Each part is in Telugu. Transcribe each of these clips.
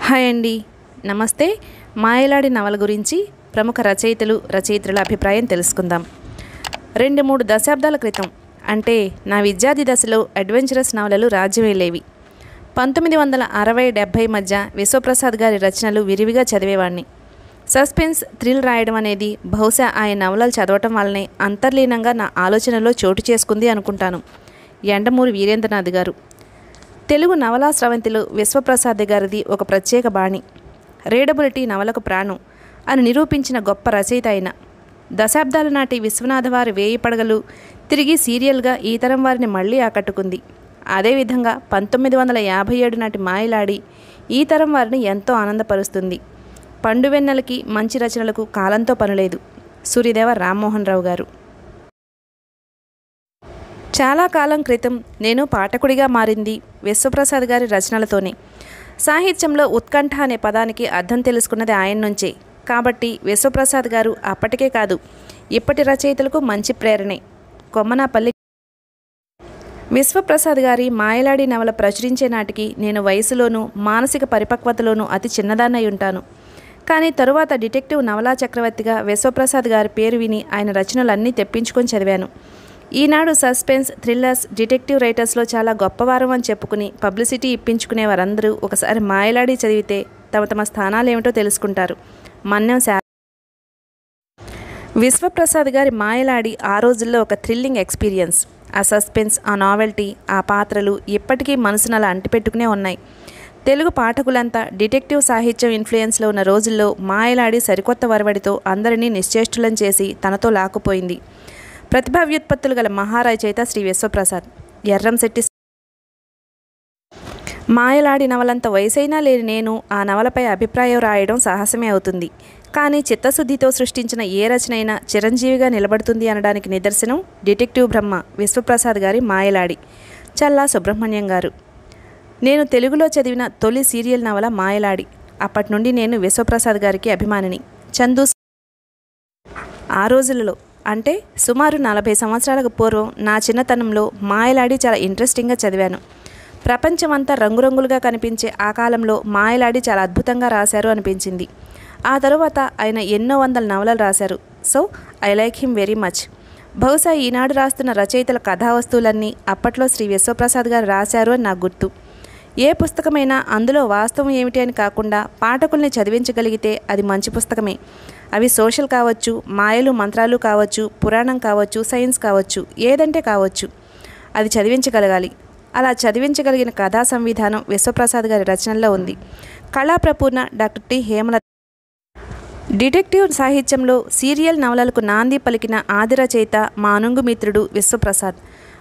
హాయ్ అండి, నమస్తే. మాయలాడి నవల గురించి ప్రముఖ రచయితల అభిప్రాయం తెలుసుకుందాం. 2-3 దశాబ్దాల క్రితం, అంటే నా విద్యార్థి దశలో అడ్వెంచరస్ నవలలు రాజ్యమేలేవి. 1960-70 మధ్య విశ్వప్రసాద్ గారి రచనలు విరివిగా చదివేవాడిని. సస్పెన్స్, థ్రిల్ రాయడం అనేది బహుశా ఆయన నవలలు చదవటం వల్లనే అంతర్లీనంగా నా ఆలోచనలో చోటు చేసుకుంది అనుకుంటాను. యండమూరి వీరేంద్రనాథ్ గారు. తెలుగు నవలా స్రవంతిలో విశ్వప్రసాద్ గారిది ఒక ప్రత్యేక బాణి. రీడబిలిటీ నవలకు ప్రాణం అని నిరూపించిన గొప్ప రచయిత ఆయన. దశాబ్దాల నాటి విశ్వనాథ వారి 1000 పడగలు తిరిగి సీరియల్గా ఈ తరం వారిని మళ్లీ ఆకట్టుకుంది. అదేవిధంగా 1957 నాటి మాయలాడి ఈ తరం వారిని ఎంతో ఆనందపరుస్తుంది. పండువెన్నెలకి మంచి రచనలకు కాలంతో పనిలేదు. సూర్యదేవ రామ్మోహన్ రావు గారు. చాలా కాలం క్రితం నేను పాఠకుడిగా మారింది విశ్వప్రసాద్ గారి రచనలతోనే. సాహిత్యంలో ఉత్కంఠ అనే పదానికి అర్థం తెలుసుకున్నది ఆయన నుంచే. కాబట్టి విశ్వప్రసాద్ గారు అప్పటికే కాదు, ఇప్పటి రచయితలకు మంచి ప్రేరణే. కొమ్మనాపల్లి. విశ్వప్రసాద్ గారి మాయలాడి నవల ప్రచురించే నాటికి నేను వయసులోనూ మానసిక పరిపక్వతలోనూ అతి చిన్నదాన్నై ఉంటాను. కానీ తరువాత డిటెక్టివ్ నవలా చక్రవర్తిగా విశ్వప్రసాద్ గారి పేరు విని ఆయన రచనలన్నీ తెప్పించుకొని చదివాను. ఈనాడు సస్పెన్స్, థ్రిల్లర్స్, డిటెక్టివ్ రైటర్స్లో చాలా గొప్పవారం అని చెప్పుకుని పబ్లిసిటీ ఇప్పించుకునే వారందరూ ఒకసారి మాయలాడి చదివితే తమ తమ స్థానాలేమిటో తెలుసుకుంటారు. మన్యం విశ్వప్రసాద్ గారి మాయలాడి ఆ రోజుల్లో ఒక థ్రిల్లింగ్ ఎక్స్పీరియన్స్. ఆ సస్పెన్స్, ఆ నావెల్టీ, ఆ పాత్రలు ఇప్పటికీ మనసును అలా అంటిపెట్టుకునే ఉన్నాయి. తెలుగు పాఠకులంతా డిటెక్టివ్ సాహిత్యం ఇన్ఫ్లుయెన్స్లో ఉన్న రోజుల్లో మాయలాడి సరికొత్త వరవడితో అందరినీ నిశ్చేష్టులను చేసి తనతో లాక్కుపోయింది. ప్రతిభా వ్యుత్పత్తులు గల మహారచయిత శ్రీ విశ్వప్రసాద్. ఎర్రంశెట్టి. మాయలాడి నవలంత వయసైనా లేని నేను ఆ నవలపై అభిప్రాయం రాయడం సాహసమే అవుతుంది. కానీ చిత్తశుద్ధితో సృష్టించిన ఏ రచనైనా చిరంజీవిగా నిలబడుతుంది అనడానికి నిదర్శనం డిటెక్టివ్ బ్రహ్మ విశ్వప్రసాద్ గారి మాయలాడి. చల్లా సుబ్రహ్మణ్యం గారు. నేను తెలుగులో చదివిన తొలి సీరియల్ నవల మాయలాడి. అప్పటి నుండి నేను విశ్వప్రసాద్ గారికి అభిమానిని. చందు. ఆ రోజులలో అంటే సుమారు 40 సంవత్సరాలకు పూర్వం నా చిన్నతనంలో మాయలాడి చాలా ఇంట్రెస్టింగ్గా చదివాను. ప్రపంచమంతా రంగురంగులుగా కనిపించే ఆ కాలంలో మాయలాడి చాలా అద్భుతంగా రాశారు అనిపించింది. ఆ తరువాత ఆయన ఎన్నో వందల నవలలు రాశారు. So I like him very much. బహుశా ఈనాడు రాస్తున్న రచయితల కథావస్తువులన్నీ అప్పట్లో శ్రీ విశ్వప్రసాద్ గారు రాశారు అని నాకు గుర్తు. ఏ పుస్తకమైనా అందులో వాస్తవం ఏమిటి అని కాకుండా పాఠకుల్ని చదివించగలిగితే అది మంచి పుస్తకమే. అవి సోషల్ కావచ్చు, మాయలు మంత్రాలు కావచ్చు, పురాణం కావచ్చు, సైన్స్ కావచ్చు, ఏదంటే కావచ్చు, అది చదివించగలగాలి. అలా చదివించగలిగిన కథా సంవిధానం విశ్వప్రసాద్ గారి రచనల్లో ఉంది. Kalaprapurna doctor T Hemalatha. Detective సాహిత్యంలో సీరియల్ నవలలకు నాంది పలికిన ఆది రచయిత మా అనుంగు మిత్రుడు విశ్వప్రసాద్.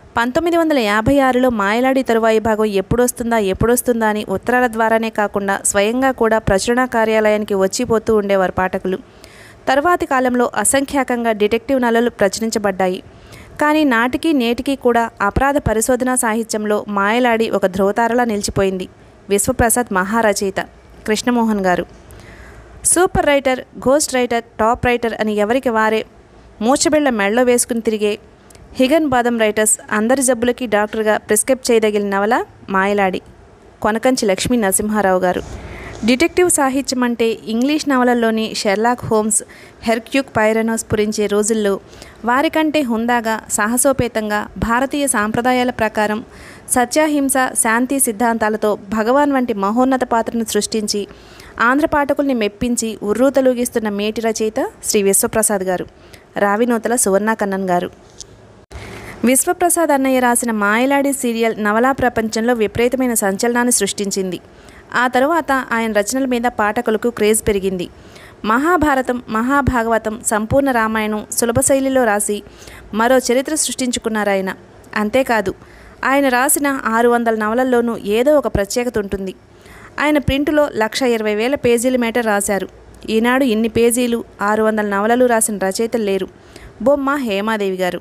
1956లో మాయలాడి తరువాయి భాగం ఎప్పుడొస్తుందా అని ఉత్తరాల ద్వారానే కాకుండా స్వయంగా కూడా ప్రచురణ కార్యాలయానికి వచ్చిపోతూ ఉండేవారు పాఠకులు. తరువాతి కాలంలో అసంఖ్యాకంగా డిటెక్టివ్ నవలలు ప్రచురించబడ్డాయి. కానీ నాటికి నేటికి కూడా అపరాధ పరిశోధనా సాహిత్యంలో మాయలాడి ఒక ధ్రువతారలా నిలిచిపోయింది. విశ్వప్రసాద్ మహారచయిత. Krishnamohan garu. Super writer, ghost writer, top writer అని ఎవరికి వారే మూచబిళ్ళ మెళ్ళో వేసుకుని తిరిగే హిగన్ బాదం రైటర్స్ అందరి జబ్బులకి డాక్టర్గా ప్రిస్క్రైబ్ చేయదగిన నవల మాయలాడి. కొనకంచి లక్ష్మీ నరసింహారావు గారు. డిటెక్టివ్ సాహిత్యం అంటే ఇంగ్లీష్ నవలల్లోని షెర్లాక్ హోమ్స్, హెర్క్యూల్ పైరనో స్ఫురించే రోజుల్లో వారికంటే హుందాగా, సాహసోపేతంగా, భారతీయ సాంప్రదాయాల ప్రకారం సత్యాహింస, శాంతి సిద్ధాంతాలతో భగవాన్ వంటి మహోన్నత పాత్రను సృష్టించి ఆంధ్ర పాఠకుల్ని మెప్పించి ఉర్రూతలూగిస్తున్న మేటి రచయిత శ్రీ విశ్వప్రసాద్ గారు. రావినూతల సువర్ణ కన్నన్ గారు. విశ్వప్రసాద్ అన్నయ్య రాసిన మాయలాడి సీరియల్ నవలా ప్రపంచంలో విపరీతమైన సంచలనాన్ని సృష్టించింది. ఆ తరువాత ఆయన రచనల మీద పాఠకులకు క్రేజ్ పెరిగింది. మహాభారతం, మహాభాగవతం, సంపూర్ణ రామాయణం సులభ శైలిలో రాసి మరో చరిత్ర సృష్టించుకున్నారాయన. అంతేకాదు, ఆయన రాసిన 600 నవలల్లోనూ ఏదో ఒక ప్రత్యేకత ఉంటుంది. ఆయన ప్రింటులో 1,20,000 పేజీల మేట రాశారు. ఈనాడు ఇన్ని పేజీలు, 600 నవలలు రాసిన రచయితలు లేరు. బొమ్మ హేమాదేవి గారు.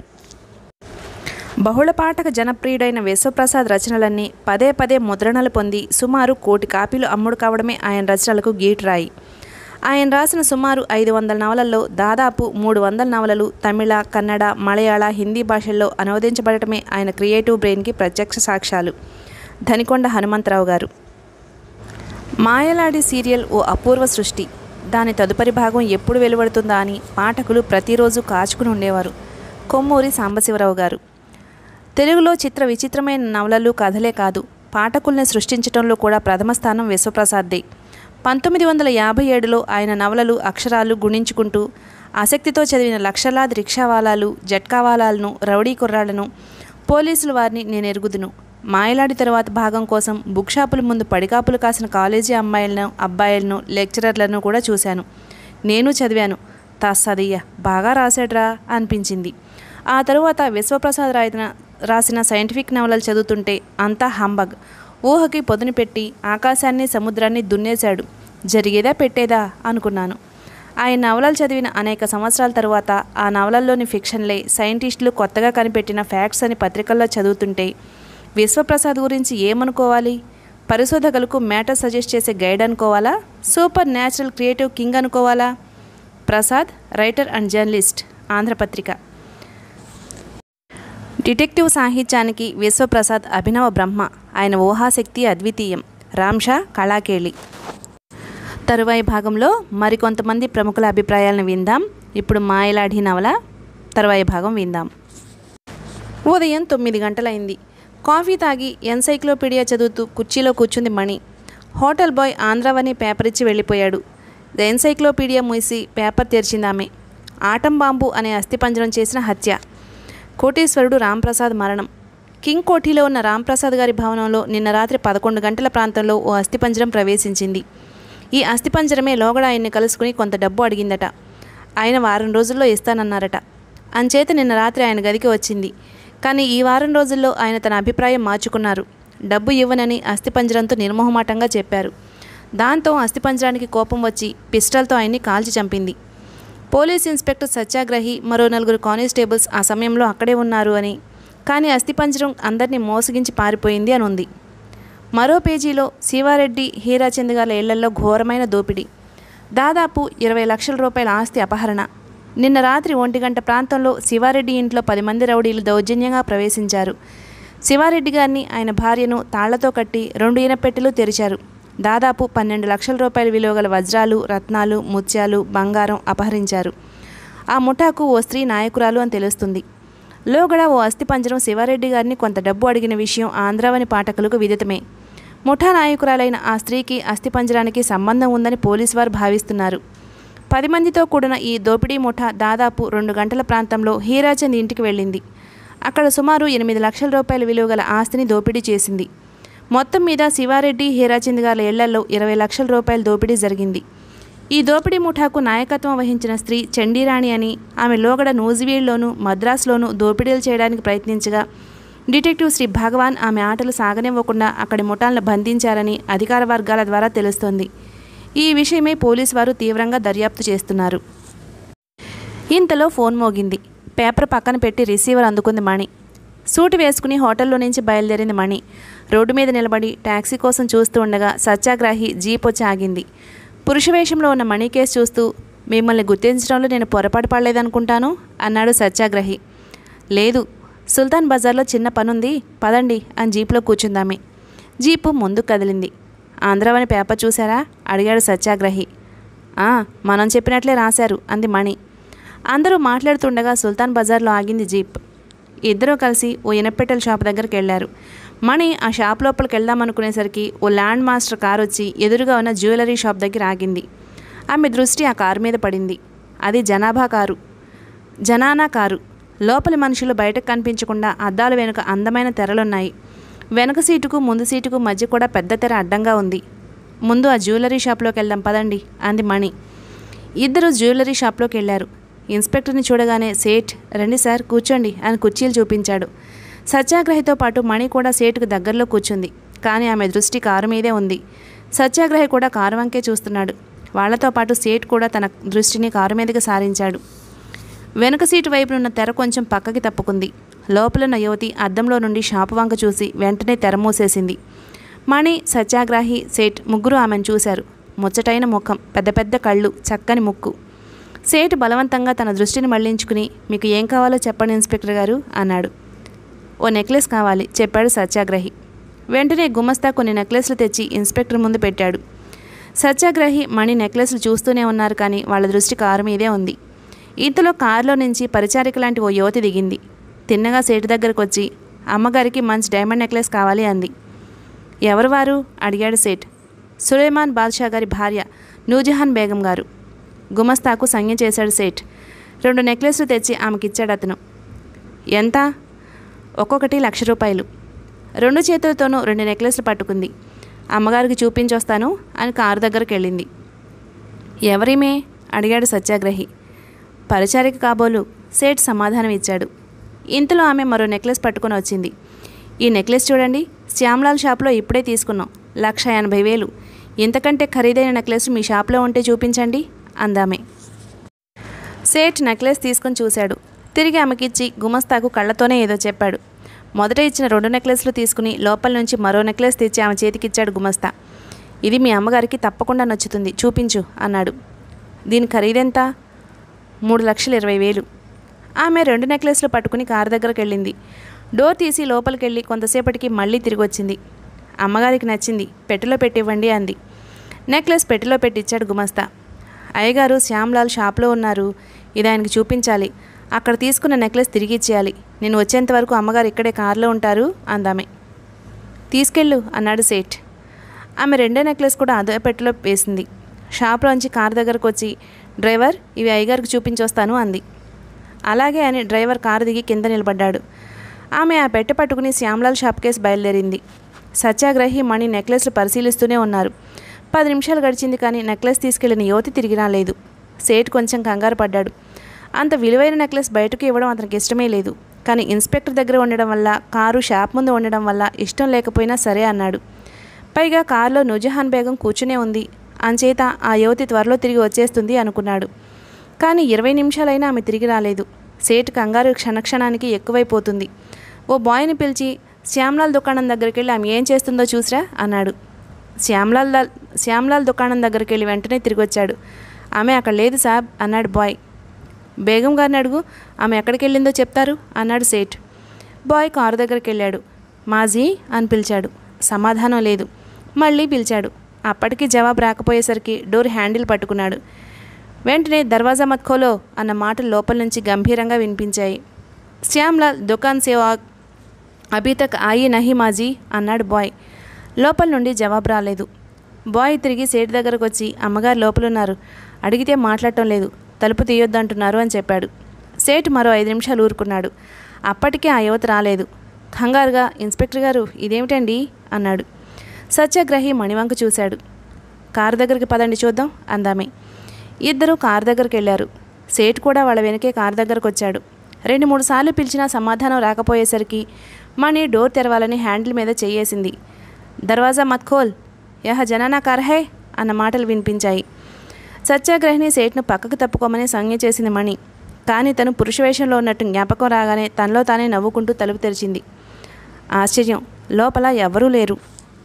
బహుళ పాఠక జనప్రియుడైన విశ్వప్రసాద్ రచనలన్నీ పదే పదే ముద్రణలు పొంది సుమారు 1 కోటి కాపీలు అమ్ముడు కావడమే ఆయన రచనలకు గీటురాయి. ఆయన రాసిన సుమారు 500 నవలల్లో దాదాపు 300 నవలలు తమిళ, కన్నడ, మలయాళ, హిందీ భాషల్లో అనువదించబడటమే ఆయన క్రియేటివ్ బ్రెయిన్కి ప్రత్యక్ష సాక్ష్యాలు. ధనికొండ హనుమంతరావు గారు. మాయలాడి సీరియల్ ఓ అపూర్వ సృష్టి. దాని తదుపరి భాగం ఎప్పుడు వెలువడుతుందా అని పాఠకులు ప్రతిరోజు కాచుకుని ఉండేవారు. కొమ్మూరి సాంబశివరావు గారు. తెలుగులో చిత్ర విచిత్రమైన నవలలు, కథలే కాదు, పాఠకుల్ని సృష్టించడంలో కూడా ప్రథమ స్థానం విశ్వప్రసాద్దే. 1957లో ఆయన నవలలు అక్షరాలు గుణించుకుంటూ ఆసక్తితో చదివిన లక్షలాది రిక్షావాలాలు, జట్కావాలాలను, రౌడీ కుర్రాళ్లను, పోలీసుల వారిని నేను ఎరుగుదును. మాయలాడి తరువాత భాగం కోసం బుక్ షాపుల ముందు పడికాపులు కాసిన కాలేజీ అమ్మాయిలను, అబ్బాయిలను, లెక్చరర్లను కూడా చూశాను. నేను చదివాను. తస్సదయ్య, బాగా రాశాడ్రా అనిపించింది. ఆ తరువాత విశ్వప్రసాద్ రాసిన సైంటిఫిక్ నవలలు చదువుతుంటే అంతా హంబగ్. ఊహకి పొదును పెట్టి ఆకాశాన్ని, సముద్రాన్ని దున్నేశాడు. జరిగేదా పెట్టేదా అనుకున్నాను. ఆయన నవలలు చదివిన అనేక సంవత్సరాల తరువాత ఆ నవలల్లోని ఫిక్షన్లే సైంటిస్టులు కొత్తగా కనిపెట్టిన ఫ్యాక్ట్స్ అని పత్రికల్లో చదువుతుంటే విశ్వప్రసాద్ గురించి ఏమనుకోవాలి? పరిశోధకులకు మ్యాటర్ సజెస్ట్ చేసే గైడ్ అనుకోవాలా? సూపర్ న్యాచురల్ క్రియేటివ్ కింగ్ అనుకోవాలా? Prasad, writer and journalist, Andhrapatrika. Detective సాహిత్యానికి విశ్వప్రసాద్ అభినవ బ్రహ్మ. ఆయన ఊహాశక్తి అద్వితీయం. రామ్షా కళాకేళి. తరువాయి భాగంలో మరికొంతమంది ప్రముఖుల అభిప్రాయాలను విందాం. ఇప్పుడు మాయలాడి నవల తరువాయి భాగం విందాం. ఉదయం 9 గంటలైంది. కాఫీ తాగి ఎన్సైక్లోపీడియా చదువుతూ కుర్చీలో కూర్చుంది Mani. Hotel boy Andhravani paper ఇచ్చి వెళ్ళిపోయాడు. ఎన్సైక్లోపీడియా మూసి పేపర్ తెరిచిందామె. ఆటం బాంబు అనే అస్థిపంజరం చేసిన హత్య. కోటీశ్వరుడు రాంప్రసాద్ మరణం. కింగ్ కోఠీలో ఉన్న రాంప్రసాద్ గారి భవనంలో నిన్న రాత్రి 11 గంటల ప్రాంతంలో ఓ అస్థిపంజరం ప్రవేశించింది. ఈ అస్థిపంజరమే లోగడ ఆయన్ని కలుసుకుని కొంత డబ్బు అడిగిందట. ఆయన వారం రోజుల్లో ఇస్తానన్నారట. అంచేత నిన్న రాత్రి ఆయన గదికి వచ్చింది. కానీ ఈ వారం రోజుల్లో ఆయన తన అభిప్రాయం మార్చుకున్నారు. డబ్బు ఇవ్వనని అస్థిపంజరంతో నిర్మోహమాటంగా చెప్పారు. దాంతో అస్థిపంజరానికి కోపం వచ్చి పిస్టల్తో ఆయన్ని కాల్చి చంపింది. పోలీస్ ఇన్స్పెక్టర్ సత్యాగ్రహి, మరో 4 కానిస్టేబుల్స్ ఆ సమయంలో అక్కడే ఉన్నారు అని, కానీ అస్థిపంజరం అందరినీ మోసగించి పారిపోయింది అని ఉంది. మరో పేజీలో శివారెడ్డి, హీరాచంద్ గారి ఇళ్లలో ఘోరమైన దోపిడీ. దాదాపు 20 లక్షల రూపాయల ఆస్తి అపహరణ. నిన్న రాత్రి 1 గంట ప్రాంతంలో శివారెడ్డి ఇంట్లో 10 మంది రౌడీలు దౌర్జన్యంగా ప్రవేశించారు. శివారెడ్డి గారిని, ఆయన భార్యను తాళ్లతో కట్టి 2 ఇనపెట్టెలు తెరిచారు. దాదాపు 12 లక్షల రూపాయల విలువ గల వజ్రాలు, రత్నాలు, ముత్యాలు, బంగారం అపహరించారు. ఆ ముఠాకు ఓ స్త్రీ నాయకురాలు అని తెలుస్తుంది. లోగడ ఓ అస్థిపంజరం శివారెడ్డి గారిని కొంత డబ్బు అడిగిన విషయం ఆంధ్రావని పాఠకులకు విదితమే. ముఠా నాయకురాలైన ఆ స్త్రీకి అస్థిపంజరానికి సంబంధం ఉందని పోలీసు వారు భావిస్తున్నారు. 10 మందితో కూడిన ఈ దోపిడీ ముఠా దాదాపు 2 గంటల ప్రాంతంలో హీరాచంద్ ఇంటికి వెళ్ళింది. అక్కడ సుమారు 8 లక్షల రూపాయల విలువ గల ఆస్తిని దోపిడీ చేసింది. మొత్తం మీద శివారెడ్డి, హీరాచంద్ గారి ఇళ్లలో 20 లక్షల రూపాయల దోపిడీ జరిగింది. ఈ దోపిడీ ముఠాకు నాయకత్వం వహించిన స్త్రీ చండీరాణి అని, ఆమె లోగడ నూజివీడ్లోనూ మద్రాసులోనూ దోపిడీలు చేయడానికి ప్రయత్నించగా డిటెక్టివ్ శ్రీ భగవాన్ ఆమె ఆటలు సాగనివ్వకుండా అక్కడి ముఠాలను బంధించారని అధికార వర్గాల ద్వారా తెలుస్తోంది. ఈ విషయమై పోలీసు వారు తీవ్రంగా దర్యాప్తు చేస్తున్నారు. ఇంతలో ఫోన్ మోగింది. పేపర్ పక్కన పెట్టి రిసీవర్ అందుకుంది మణి. సూటు వేసుకుని హోటల్లో నుంచి బయలుదేరింది మణి. రోడ్డు మీద నిలబడి టాక్సీ కోసం చూస్తూ ఉండగా సత్యాగ్రహి జీప్ వచ్చి ఆగింది. పురుషవేషంలో ఉన్న మణి కేసు చూస్తూ, మిమ్మల్ని గుర్తించడంలో నేను పొరపాటు పడలేదనుకుంటాను అన్నాడు సత్యాగ్రహి. లేదు, సుల్తాన్ బజార్లో చిన్న పనుంది, పదండి అని జీప్లో కూర్చుందామే. జీపు ముందుకు కదిలింది. ఆంధ్రావని పేపర్ చూశారా అడిగాడు సత్యాగ్రహి. మనం చెప్పినట్లే రాశారు అంది మణి. అందరూ మాట్లాడుతుండగా సుల్తాన్ బజార్లో ఆగింది జీప్. ఇద్దరూ కలిసి ఓ ఇనపెట్టెల షాప్ దగ్గరికి వెళ్లారు. మణి ఆ షాప్ లోపలికి వెళ్దామనుకునేసరికి ఓ ల్యాండ్ మాస్టర్ కారు వచ్చి ఎదురుగా ఉన్న జ్యువెలరీ షాప్ దగ్గర ఆగింది. ఆమె దృష్టి ఆ కారు మీద పడింది. అది జనానా కారు. లోపలి మనుషులు బయటకు కనిపించకుండా అద్దాల వెనుక అందమైన తెరలున్నాయి. వెనక సీటుకు ముందు సీటుకు మధ్య కూడా పెద్ద తెర అడ్డంగా ఉంది. ముందు ఆ జ్యువెలరీ షాప్లోకి వెళ్దాం పదండి అంది మణి. ఇద్దరు జ్యువెలరీ షాప్లోకి వెళ్లారు. ఇన్స్పెక్టర్ని చూడగానే సేట్ రండి సార్ కూర్చోండి అని కుర్చీలు చూపించాడు. సత్యాగ్రహితో పాటు మణి కూడా సేటుకు దగ్గరలో కూర్చుంది. కానీ ఆమె దృష్టి కారు మీదే ఉంది. సత్యాగ్రహి కూడా కారు వంకే చూస్తున్నాడు. వాళ్లతో పాటు సేట్ కూడా తన దృష్టిని కారు మీదకి సారించాడు. వెనుక సీటు వైపునున్న తెర కొంచెం పక్కకి తప్పుకుంది. లోపలున్న యువతి అద్దంలో నుండి షాపు వంక చూసి వెంటనే తెర మూసేసింది. మణి, సత్యాగ్రహి, సేట్ ముగ్గురు ఆమెను చూశారు. ముచ్చటైన ముఖం, పెద్ద పెద్ద కళ్ళు, చక్కని ముక్కు. సేట్ బలవంతంగా తన దృష్టిని మళ్లించుకుని, మీకు ఏం కావాలో చెప్పండి ఇన్స్పెక్టర్ గారు అన్నాడు. ఓ నెక్లెస్ కావాలి చెప్పాడు సత్యాగ్రహి. వెంటనే గుమస్తా కొన్ని నెక్లెస్లు తెచ్చి ఇన్స్పెక్టర్ ముందు పెట్టాడు. సత్యాగ్రహి మణి నెక్లెస్లు చూస్తూనే ఉన్నారు, కానీ వాళ్ళ దృష్టి కారు మీదే ఉంది. ఇంతలో కారులో నుంచి పరిచారిక లాంటి ఓ యువతి దిగింది. తిన్నగా సేటు దగ్గరకు వచ్చి, అమ్మగారికి మంచి డైమండ్ నెక్లెస్ కావాలి అంది. ఎవరు వారు అడిగాడు సేట్. సులేమాన్ బాద్షా గారి భార్య నూజహాన్ బేగం గారు. గుమస్తాకు సంజ్ఞ చేశాడు సేట్. 2 నెక్లెస్లు తెచ్చి ఆమెకిచ్చాడు అతను. ఎంత? ఒక్కొక్కటి ₹1,00,000. 2 చేతులతోనూ 2 నెక్లెస్లు పట్టుకుంది. అమ్మగారికి చూపించొస్తాను అని కారు దగ్గరికి వెళ్ళింది. ఎవరిమే అడిగాడు సత్యాగ్రహి. పరిచారిక కాబోలు సేట్ సమాధానం ఇచ్చాడు. ఇంతలో ఆమె మరో నెక్లెస్ పట్టుకొని వచ్చింది. ఈ నెక్లెస్ చూడండి, శ్యామ్లాల్ షాప్లో ఇప్పుడే తీసుకున్నాం, 1,80,000. ఇంతకంటే ఖరీదైన నెక్లెస్ మీ షాప్లో ఉంటే చూపించండి అందామే. సేట్ నెక్లెస్ తీసుకుని చూశాడు. తిరిగి ఆమెకిచ్చి గుమస్తాకు కళ్ళతోనే ఏదో చెప్పాడు. మొదట ఇచ్చిన 2 నెక్లెస్లు తీసుకుని లోపల నుంచి మరో నెక్లెస్ తెచ్చి ఆమె చేతికిచ్చాడు గుమస్తా. ఇది మీ అమ్మగారికి తప్పకుండా నచ్చుతుంది, చూపించు అన్నాడు. దీని ఖరీదెంత? 3,20,000. ఆమె 2 నెక్లెస్లు పట్టుకుని కారు దగ్గరకు వెళ్ళింది. డోర్ తీసి లోపలికి వెళ్ళి కొంతసేపటికి మళ్ళీ తిరిగి వచ్చింది. అమ్మగారికి నచ్చింది, పెట్టెలో పెట్టివ్వండి అంది. నెక్లెస్ పెట్టెలో పెట్టిచ్చాడు గుమస్తా. అయ్యగారు శ్యామ్లాల్ షాప్లో ఉన్నారు, ఇది ఆయనకి చూపించాలి. అక్కడ తీసుకున్న నెక్లెస్ తిరిగి ఇచ్చేయాలి. నేను వచ్చేంత వరకు అమ్మగారు ఇక్కడే కారులో ఉంటారు అందామే. తీసుకెళ్ళు అన్నాడు సేట్. ఆమె 2వ నెక్లెస్ కూడా అదే పెట్టెలో వేసింది. షాప్లోంచి కారు దగ్గరకు వచ్చి, డ్రైవర్ ఇవి అయ్యగారికి చూపించొస్తాను అంది. అలాగే అని డ్రైవర్ కారు దిగి కింద నిలబడ్డాడు. ఆమె ఆ పెట్టె పట్టుకుని శ్యామ్లాల్ షాప్ కేసు బయలుదేరింది. సత్యాగ్రహి మణి నెక్లెస్లు పరిశీలిస్తూనే ఉన్నారు. 10 నిమిషాలు గడిచింది, కానీ నెక్లెస్ తీసుకెళ్లిన యువతి తిరిగి రాలేదు. సేట్ కొంచెం కంగారు పడ్డాడు. అంత విలువైన నెక్లెస్ బయటకు ఇవ్వడం అతనికి ఇష్టమే లేదు. కానీ ఇన్స్పెక్టర్ దగ్గర ఉండడం వల్ల, కారు షాప్ ముందు ఉండడం వల్ల ఇష్టం లేకపోయినా సరే అన్నాడు. పైగా కారులో నూజహాన్ బేగం కూర్చునే ఉంది. అంచేత ఆ యువతి త్వరలో తిరిగి వచ్చేస్తుంది అనుకున్నాడు. కానీ 20 నిమిషాలైనా ఆమె తిరిగి రాలేదు. సేట్ కంగారు క్షణక్షణానికి ఎక్కువైపోతుంది. ఓ బాయ్ని పిలిచి, శ్యామ్లాల్ దుకాణం దగ్గరికి వెళ్ళి ఆమె ఏం చేస్తుందో చూసిరా అన్నాడు. శ్యామ్లాల్ దుకాణం దగ్గరికి వెళ్ళి వెంటనే తిరిగి వచ్చాడు. ఆమె అక్కడ లేదు సాబ్ అన్నాడు బాయ్. బేగం గారిని అడుగు, ఆమె ఎక్కడికి వెళ్ళిందో చెప్తారు అన్నాడు సేట్. బాయ్ కారు దగ్గరికి వెళ్ళాడు. మాజీ అని పిలిచాడు. సమాధానం లేదు. మళ్ళీ పిలిచాడు. అప్పటికి జవాబు రాకపోయేసరికి డోర్ హ్యాండిల్ పట్టుకున్నాడు. వెంటనే దర్వాజా మత్ ఖోలో అన్న మాటలు లోపల నుంచి గంభీరంగా వినిపించాయి. శ్యామ్లాల్ దుకాన్ సే అభీ తక్ ఆయి నహీ మాజీ అన్నాడు బాయ్. లోపల నుండి జవాబు రాలేదు. బాయ్ తిరిగి సేట్ దగ్గరకు వచ్చి, అమ్మగారు లోపలున్నారు, అడిగితే మాట్లాడటం లేదు, తలుపు తీయొద్దంటున్నారు అని చెప్పాడు. సేట్ మరో 5 నిమిషాలు ఊరుకున్నాడు. అప్పటికే ఆ యువత రాలేదు. కంగారుగా, ఇన్స్పెక్టర్ గారు ఇదేమిటండి అన్నాడు. సత్యాగ్రహి మణివంక చూశాడు. కారు దగ్గరికి పదండి చూద్దాం అందామే. ఇద్దరూ కారు దగ్గరికి వెళ్ళారు. సేట్ కూడా వాళ్ళ వెనకే కారు దగ్గరకు వచ్చాడు. 2-3 సార్లు పిలిచినా సమాధానం రాకపోయేసరికి మణి డోర్ తెరవాలని హ్యాండిల్ మీద చెయ్యేసింది. దర్వాజా మత్ ఖోల్, యహ జనానా కార్ హై అన్న మాటలు వినిపించాయి. సత్యాగ్రహిని సేట్ను పక్కకు తప్పుకోమని సంజ్ఞ చేసింది మణి. కానీ తను పురుషవేషంలో ఉన్నట్టు జ్ఞాపకం రాగానే తనలో తానే నవ్వుకుంటూ తలుపు తెరిచింది. ఆశ్చర్యం, లోపల ఎవరూ లేరు.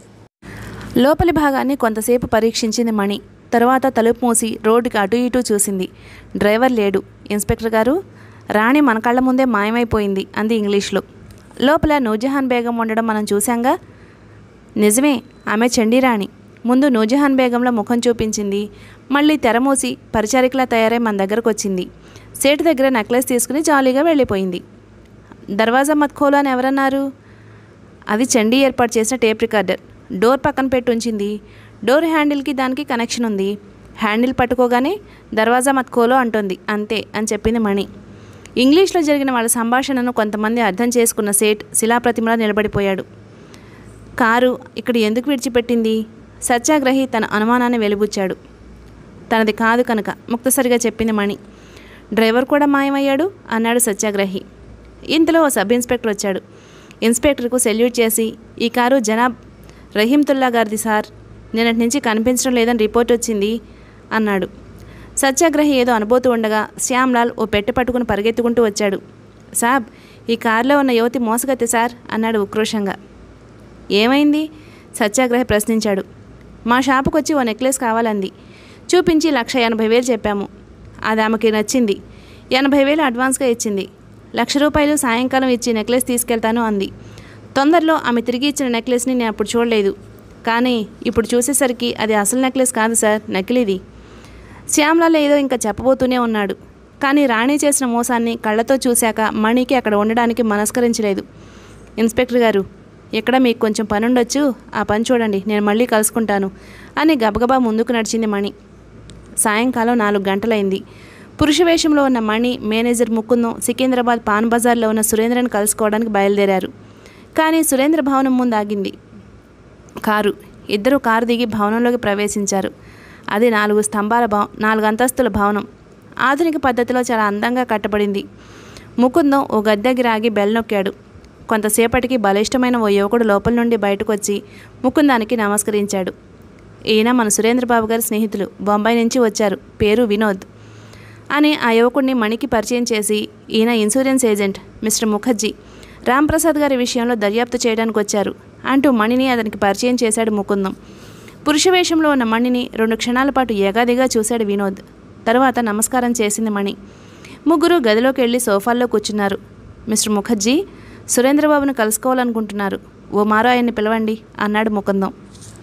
లోపలి భాగాన్ని కొంతసేపు పరీక్షించింది మణి. తరువాత తలుపు మూసి రోడ్డుకి అటు ఇటూ చూసింది. డ్రైవర్ లేడు. ఇన్స్పెక్టర్ గారు, రాణి మన కళ్ళ ముందే మాయమైపోయింది అంది ఇంగ్లీష్లో. లోపల నూజహాన్ బేగం ఉండడం మనం చూశాంగా. నిజమే, ఆమె చండీరాణి. ముందు నూజహాన్ బేగంలో ముఖం చూపించింది. మళ్ళీ తెరమూసి పరిచారికలా తయారై మన దగ్గరకు వచ్చింది. సేటు దగ్గర నెక్లెస్ తీసుకుని జాలీగా వెళ్ళిపోయింది. దర్వాజా మత్ ఖోలో అని ఎవరన్నారు? అది చండీ ఏర్పాటు చేసిన టేప్ రికార్డర్. డోర్ పక్కన పెట్టి ఉంచింది. డోర్ హ్యాండిల్కి దానికి కనెక్షన్ ఉంది. హ్యాండిల్ పట్టుకోగానే దర్వాజా మత్ ఖోలో అంటుంది, అంతే అని చెప్పింది మణి. ఇంగ్లీష్లో జరిగిన వాళ్ళ సంభాషణను కొంతమంది అర్థం చేసుకున్న సేట్ శిలాప్రతిమలా నిలబడిపోయాడు. కారు ఇక్కడ ఎందుకు విడిచిపెట్టింది? సత్యాగ్రహి తన అనుమానాన్ని వెలిబుచ్చాడు. తనది కాదు కనుక ముక్తసరిగా చెప్పింది మణి. డ్రైవర్ కూడా మాయమయ్యాడు అన్నాడు సత్యాగ్రహి. ఇంతలో ఓ సబ్ ఇన్స్పెక్టర్ వచ్చాడు. ఇన్స్పెక్టర్కు సెల్యూట్ చేసి, ఈ కారు జనాబ్ రహీంతుల్లా గారిది సార్, నిన్నటి నుంచి కనిపించడం లేదని రిపోర్ట్ వచ్చింది అన్నాడు. సత్యాగ్రహి ఏదో అనుబోతూ ఉండగా శ్యామ్లాల్ ఓ పెట్టె పట్టుకుని పరిగెత్తుకుంటూ వచ్చాడు. సాబ్, ఈ కారులో ఉన్న యువతి మోసగత్తె సార్ అన్నాడు ఉక్రోషంగా. ఏమైంది? సత్యాగ్రహి ప్రశ్నించాడు. మా షాపుకు వచ్చి ఓ నెక్లెస్ కావాలంది. చూపించి 1,80,000 చెప్పాము. అది ఆమెకి నచ్చింది. 80,000 అడ్వాన్స్గా ఇచ్చింది. ₹1,00,000 సాయంకాలం ఇచ్చి నెక్లెస్ తీసుకెళ్తాను అంది. తొందరలో ఆమె తిరిగి ఇచ్చిన నెక్లెస్ని నేను అప్పుడు చూడలేదు. కానీ ఇప్పుడు చూసేసరికి అది అసలు నెక్లెస్ కాదు సార్, నకిలీది. శ్యామ్లాల్ ఏదో ఇంకా చెప్పబోతూనే ఉన్నాడు. కానీ రాణి చేసిన మోసాన్ని కళ్ళతో చూశాక మణికి అక్కడ ఉండడానికి మనస్కరించలేదు. ఇన్స్పెక్టర్ గారు, ఎక్కడ మీకు కొంచెం పని ఉండొచ్చు, ఆ పని చూడండి, నేను మళ్ళీ కలుసుకుంటాను అని గబగబా ముందుకు నడిచింది మణి. సాయంకాలం 4 గంటలైంది. పురుష వేషంలో ఉన్న మణి, మేనేజర్ ముకుందం సికింద్రాబాద్ పాన్ బజార్లో ఉన్న సురేంద్రను కలుసుకోవడానికి బయలుదేరారు. కానీ సురేంద్ర భవనం ముందు ఆగింది కారు. ఇద్దరు కారు దిగి భవనంలోకి ప్రవేశించారు. అది 4 అంతస్తుల భవనం. ఆధునిక పద్ధతిలో చాలా అందంగా కట్టబడింది. ముకుందం ఓ గది దగ్గర ఆగి బెల్ నొక్కాడు. కొంతసేపటికి బలిష్టమైన ఓ యువకుడు లోపల నుండి బయటకు వచ్చి ముకుందానికి నమస్కరించాడు. ఈయన మన సురేంద్రబాబు గారి స్నేహితులు, బొంబాయి నుంచి వచ్చారు, పేరు వినోద్ అని ఆ యువకుడిని మణికి పరిచయం చేసి, ఈయన insurance agent mister Mukherjee, Ramprasad గారి విషయంలో దర్యాప్తు చేయడానికి వచ్చారు అంటూ మణిని అతనికి పరిచయం చేశాడు ముకుందం. పురుషవేషంలో ఉన్న మణిని 2 క్షణాల పాటు ఏగాదిగా చూశాడు వినోద్. తరువాత నమస్కారం చేసింది మణి. ముగ్గురు గదిలోకి వెళ్ళి సోఫాల్లో కూర్చున్నారు. మిస్టర్ ముఖర్జీ, సురేంద్రబాబును కలుసుకోవాలనుకుంటున్నారు, ఓ మారు ఆయన్ని పిలవండి అన్నాడు ముకుందం.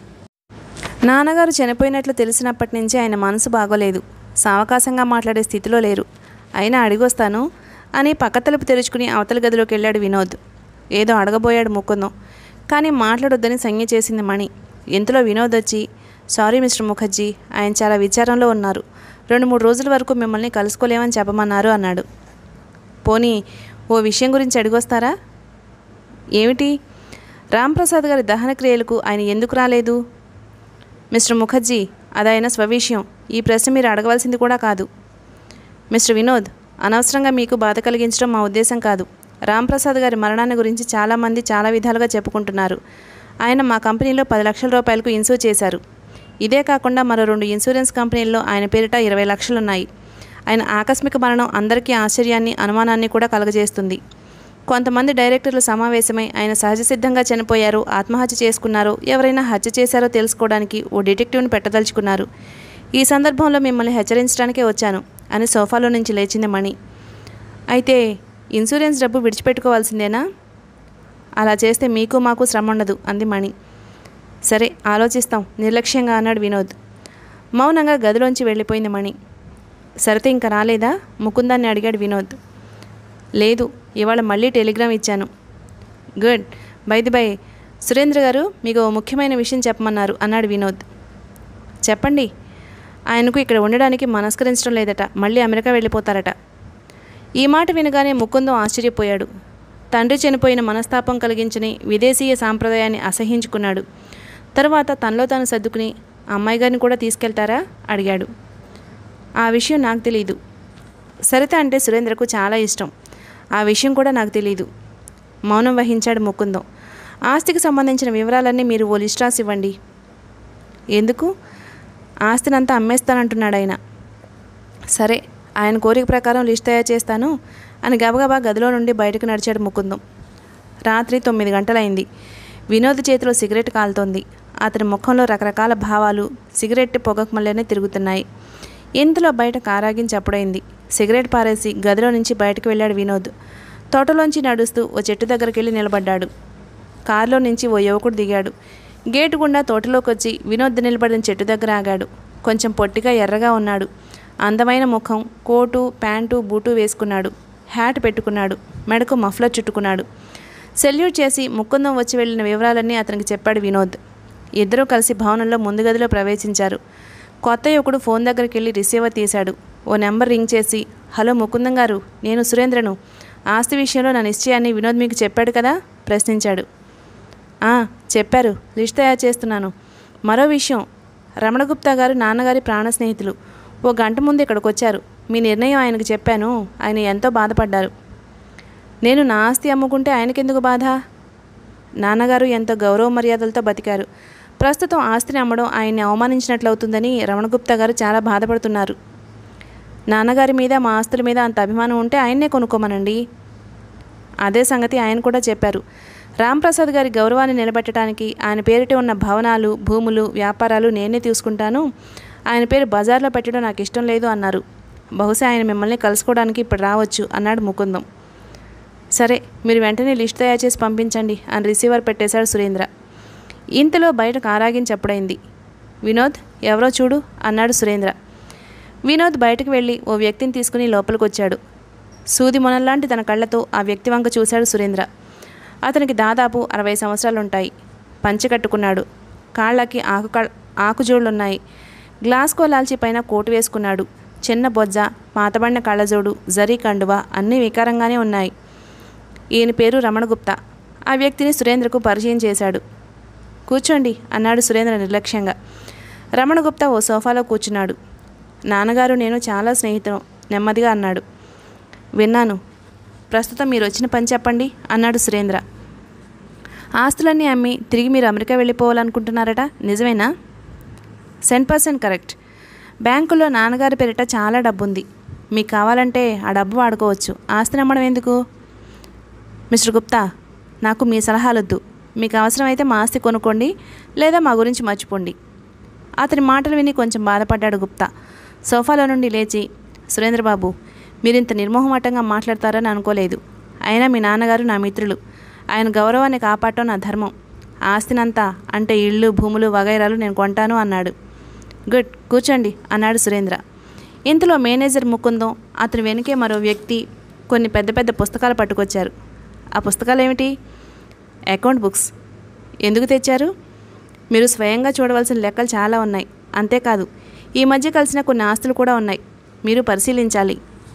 నాన్నగారు చనిపోయినట్లు తెలిసినప్పటి నుంచి ఆయన మనసు బాగోలేదు. సావకాశంగా మాట్లాడే స్థితిలో లేరు. అయినా అడిగొస్తాను అని పక్క తలుపు తెరుచుకుని అవతల గదిలోకి వెళ్ళాడు వినోద్. ఏదో అడగబోయాడు ముకుందం, కానీ మాట్లాడొద్దని సంజ్ఞ చేసింది మణి. ఇంతలో వినోద్ వచ్చి, సారీ మిస్టర్ ముఖర్జీ, ఆయన చాలా విచారంలో ఉన్నారు, 2-3 రోజుల వరకు మిమ్మల్ని కలుసుకోలేమని చెప్పమన్నారు అన్నాడు. పోనీ ఓ విషయం గురించి అడిగొస్తారా? ఏమిటి? రాంప్రసాద్ గారి దహన క్రియలకు ఆయన ఎందుకు రాలేదు? మిస్టర్ ముఖర్జీ, అదైన స్వవిషయం, ఈ ప్రశ్న మీరు అడగవలసింది కూడా కాదు. మిస్టర్ వినోద్, అనవసరంగా మీకు బాధ కలిగించడం మా ఉద్దేశం కాదు. రాంప్రసాద్ గారి మరణాన్ని గురించి చాలామంది చాలా విధాలుగా చెప్పుకుంటున్నారు. ఆయన మా కంపెనీలో 10 లక్షల రూపాయలకు ఇన్సూర్ చేశారు. ఇదే కాకుండా మరో 2 ఇన్సూరెన్స్ కంపెనీల్లో ఆయన పేరిట 20 లక్షలున్నాయి. ఆయన ఆకస్మిక మరణం అందరికీ ఆశ్చర్యాన్ని, అనుమానాన్ని కూడా కలగజేస్తుంది. కొంతమంది డైరెక్టర్లు సమావేశమై ఆయన సహజసిద్ధంగా చనిపోయారో, ఆత్మహత్య చేసుకున్నారో, ఎవరైనా హత్య చేశారో తెలుసుకోవడానికి ఓ డిటెక్టివ్ని పెట్టదలుచుకున్నారు. ఈ సందర్భంలో మిమ్మల్ని హెచ్చరించడానికే వచ్చాను అని సోఫాలో నుంచి లేచింది మణి. అయితే ఇన్సూరెన్స్ డబ్బు విడిచిపెట్టుకోవాల్సిందేనా? అలా చేస్తే మీకు మాకు శ్రమ ఉండదు అంది మణి. సరే, ఆలోచిస్తాం నిర్లక్ష్యంగా అన్నాడు వినోద్. మౌనంగా గదిలోంచి వెళ్ళిపోయింది మణి. సరితే ఇంకా రాలేదా ముకుందాన్ని అడిగాడు వినోద్. లేదు, ఇవాళ మళ్ళీ టెలిగ్రామ్ ఇచ్చాను. గుడ్. బై సురేంద్ర గారు, మీకు ముఖ్యమైన విషయం చెప్పమన్నారు అన్నాడు వినోద్. చెప్పండి. ఆయనకు ఇక్కడ ఉండడానికి మనస్కరించడం లేదట, మళ్ళీ అమెరికా వెళ్ళిపోతారట. ఈ మాట వినగానే ముకుందం ఆశ్చర్యపోయాడు. తండ్రి చనిపోయిన మనస్తాపం కలిగించని విదేశీయ సాంప్రదాయాన్ని అసహించుకున్నాడు. తర్వాత తనలో తాను సర్దుకుని, అమ్మాయి గారిని కూడా తీసుకెళ్తారా అడిగాడు. ఆ విషయం నాకు తెలీదు. సరిత అంటే సురేంద్రకు చాలా ఇష్టం. ఆ విషయం కూడా నాకు తెలీదు. మౌనం వహించాడు ముకుందం. ఆస్తికి సంబంధించిన వివరాలన్నీ మీరు ఓ లిస్ట్ రాసి ఇవ్వండి. ఎందుకు? ఆస్తినంతా అమ్మేస్తానంటున్నాడు ఆయన. సరే, ఆయన కోరిక ప్రకారం లిస్ట్ తయారు చేస్తాను అని గబగబా గదిలో నుండి బయటకు నడిచాడు ముకుందం. రాత్రి 9 గంటలైంది. వినోద్ చేతిలో సిగరెట్ కాలుతోంది. అతని ముఖంలో రకరకాల భావాలు సిగరెట్ పొగకు మళ్ళీనే తిరుగుతున్నాయి. ఇంతలో బయట కారాగిని చప్పుడైంది. సిగరెట్ పారేసి గదిలో నుంచి బయటకు వెళ్ళాడు వినోద్. తోటలోంచి నడుస్తూ ఓ చెట్టు దగ్గరికి వెళ్ళి నిలబడ్డాడు. కారులో నుంచి ఓ యువకుడు దిగాడు. గేటు గుండా తోటలోకి వచ్చి వినోద్ నిలబడిన చెట్టు దగ్గర ఆగాడు. కొంచెం పొట్టిగా ఎర్రగా ఉన్నాడు. అందమైన ముఖం, కోటు, ప్యాంటు, బూటు వేసుకున్నాడు. హ్యాట్ పెట్టుకున్నాడు. మెడకు మఫ్లర్ చుట్టుకున్నాడు. సెల్యూట్ చేసి ముకుందం వచ్చి వెళ్ళిన వివరాలన్నీ అతనికి చెప్పాడు వినోద్. ఇద్దరూ కలిసి భవనంలో ముందు గదిలో ప్రవేశించారు. కొత్త యువకుడు ఫోన్ దగ్గరికి వెళ్ళి రిసీవర్ తీశాడు. ఓ నెంబర్ రింగ్ చేసి, హలో ముకుందం గారు, నేను సురేంద్రను. ఆస్తి విషయంలో నా నిశ్చయాన్ని వినోద్ మీకు చెప్పాడు కదా ప్రశ్నించాడు. చెప్పారు, లిస్ట్ తయారు చేస్తున్నాను. మరో విషయం, రమణగుప్తా గారు నాన్నగారి ప్రాణ స్నేహితులు. ఓ గంట ముందు ఇక్కడికి వచ్చారు. మీ నిర్ణయం ఆయనకు చెప్పాను. ఆయన ఎంతో బాధపడ్డారు. నేను నా ఆస్తి అమ్ముకుంటే ఆయనకెందుకు బాధ? నాన్నగారు ఎంతో గౌరవ మర్యాదలతో బతికారు. ప్రస్తుతం ఆస్తిని అమ్మడం ఆయన్ని అవమానించినట్లవుతుందని రమణగుప్తా గారు చాలా బాధపడుతున్నారు. నాన్నగారి మీద, మా ఆస్తుల మీద అంత అభిమానం ఉంటే ఆయన్నే కొనుక్కోమనండి. అదే సంగతి ఆయన కూడా చెప్పారు. రాంప్రసాద్ గారి గౌరవాన్ని నిలబెట్టడానికి ఆయన పేరిట ఉన్న భవనాలు, భూములు, వ్యాపారాలు నేనే తీసుకుంటాను. ఆయన పేరు బజార్లో పెట్టడం నాకు ఇష్టం లేదు అన్నారు. బహుశా ఆయన మిమ్మల్ని కలుసుకోవడానికి ఇప్పుడు రావచ్చు అన్నాడు ముకుందం. సరే, మీరు వెంటనే లిస్ట్ తయారు చేసి పంపించండి అని రిసీవర్ పెట్టేశాడు సురేంద్ర. ఇంతలో బయట కారాగిని చప్పుడైంది. వినోద్, ఎవరో చూడు అన్నాడు సురేంద్ర. వినోద్ బయటకు వెళ్ళి ఓ వ్యక్తిని తీసుకుని లోపలికి వచ్చాడు. సూది మొనల్లాంటి తన కళ్ళతో ఆ వ్యక్తి వంక చూశాడు సురేంద్ర. అతనికి దాదాపు 60 సంవత్సరాలుంటాయి. పంచె కట్టుకున్నాడు. కాళ్ళకి ఆకుజోళ్లున్నాయి. గ్లాస్కో లాల్చి పైన కోటు వేసుకున్నాడు. చిన్న బొజ్జ, పాతబడిన కళ్ళజోడు, జరీ కండువా అన్నీ వికారంగానే ఉన్నాయి. ఈయన పేరు రమణగుప్తా. ఆ వ్యక్తిని సురేంద్రకు పరిచయం చేశాడు. కూర్చోండి అన్నాడు సురేంద్ర నిర్లక్ష్యంగా. రమణగుప్తా ఓ సోఫాలో కూర్చున్నాడు. నాన్నగారు నేను చాలా స్నేహితులు నెమ్మదిగా అన్నాడు. విన్నాను. ప్రస్తుతం మీరు వచ్చిన పని చెప్పండి అన్నాడు సురేంద్ర. ఆస్తులన్నీ అమ్మి తిరిగి మీరు అమెరికా వెళ్ళిపోవాలనుకుంటున్నారట, నిజమేనా? 100% కరెక్ట్. బ్యాంకులో నాన్నగారి పేరిట చాలా డబ్బుంది. మీకు కావాలంటే ఆ డబ్బు వాడుకోవచ్చు. ఆస్తి నమ్మడం ఎందుకు? మిస్టర్ గుప్తా, నాకు మీ సలహాలొద్దు. మీకు అవసరమైతే మా ఆస్తి కొనుక్కోండి, లేదా మా గురించి మర్చిపోండి. అతని మాటలు విని కొంచెం బాధపడ్డాడు గుప్తా. సోఫాలో నుండి లేచి, సురేంద్రబాబు, మీరింత నిర్మోహమాటంగా మాట్లాడతారని అనుకోలేదు. అయినా మీ నాన్నగారు నా మిత్రులు. ఆయన గౌరవాన్ని కాపాడటం నా ధర్మం. ఆస్తినంతా అంటే ఇళ్ళు, భూములు వగైరాలు నేను కొంటాను అన్నాడు. గుడ్, కూర్చోండి అన్నాడు సురేంద్ర. ఇంతలో మేనేజర్ ముకుందం, అతని వెనుకే మరో వ్యక్తి కొన్ని పెద్ద పెద్ద పుస్తకాలు పట్టుకొచ్చారు. ఆ పుస్తకాలు ఏమిటి? Account books. ఎందుకు తెచ్చారు? మీరు స్వయంగా చూడవలసిన లెక్కలు చాలా ఉన్నాయి. అంతేకాదు, ఈ మధ్య కలిసిన కొన్ని ఆస్తులు కూడా ఉన్నాయి. మీరు పరిశీలించాలి.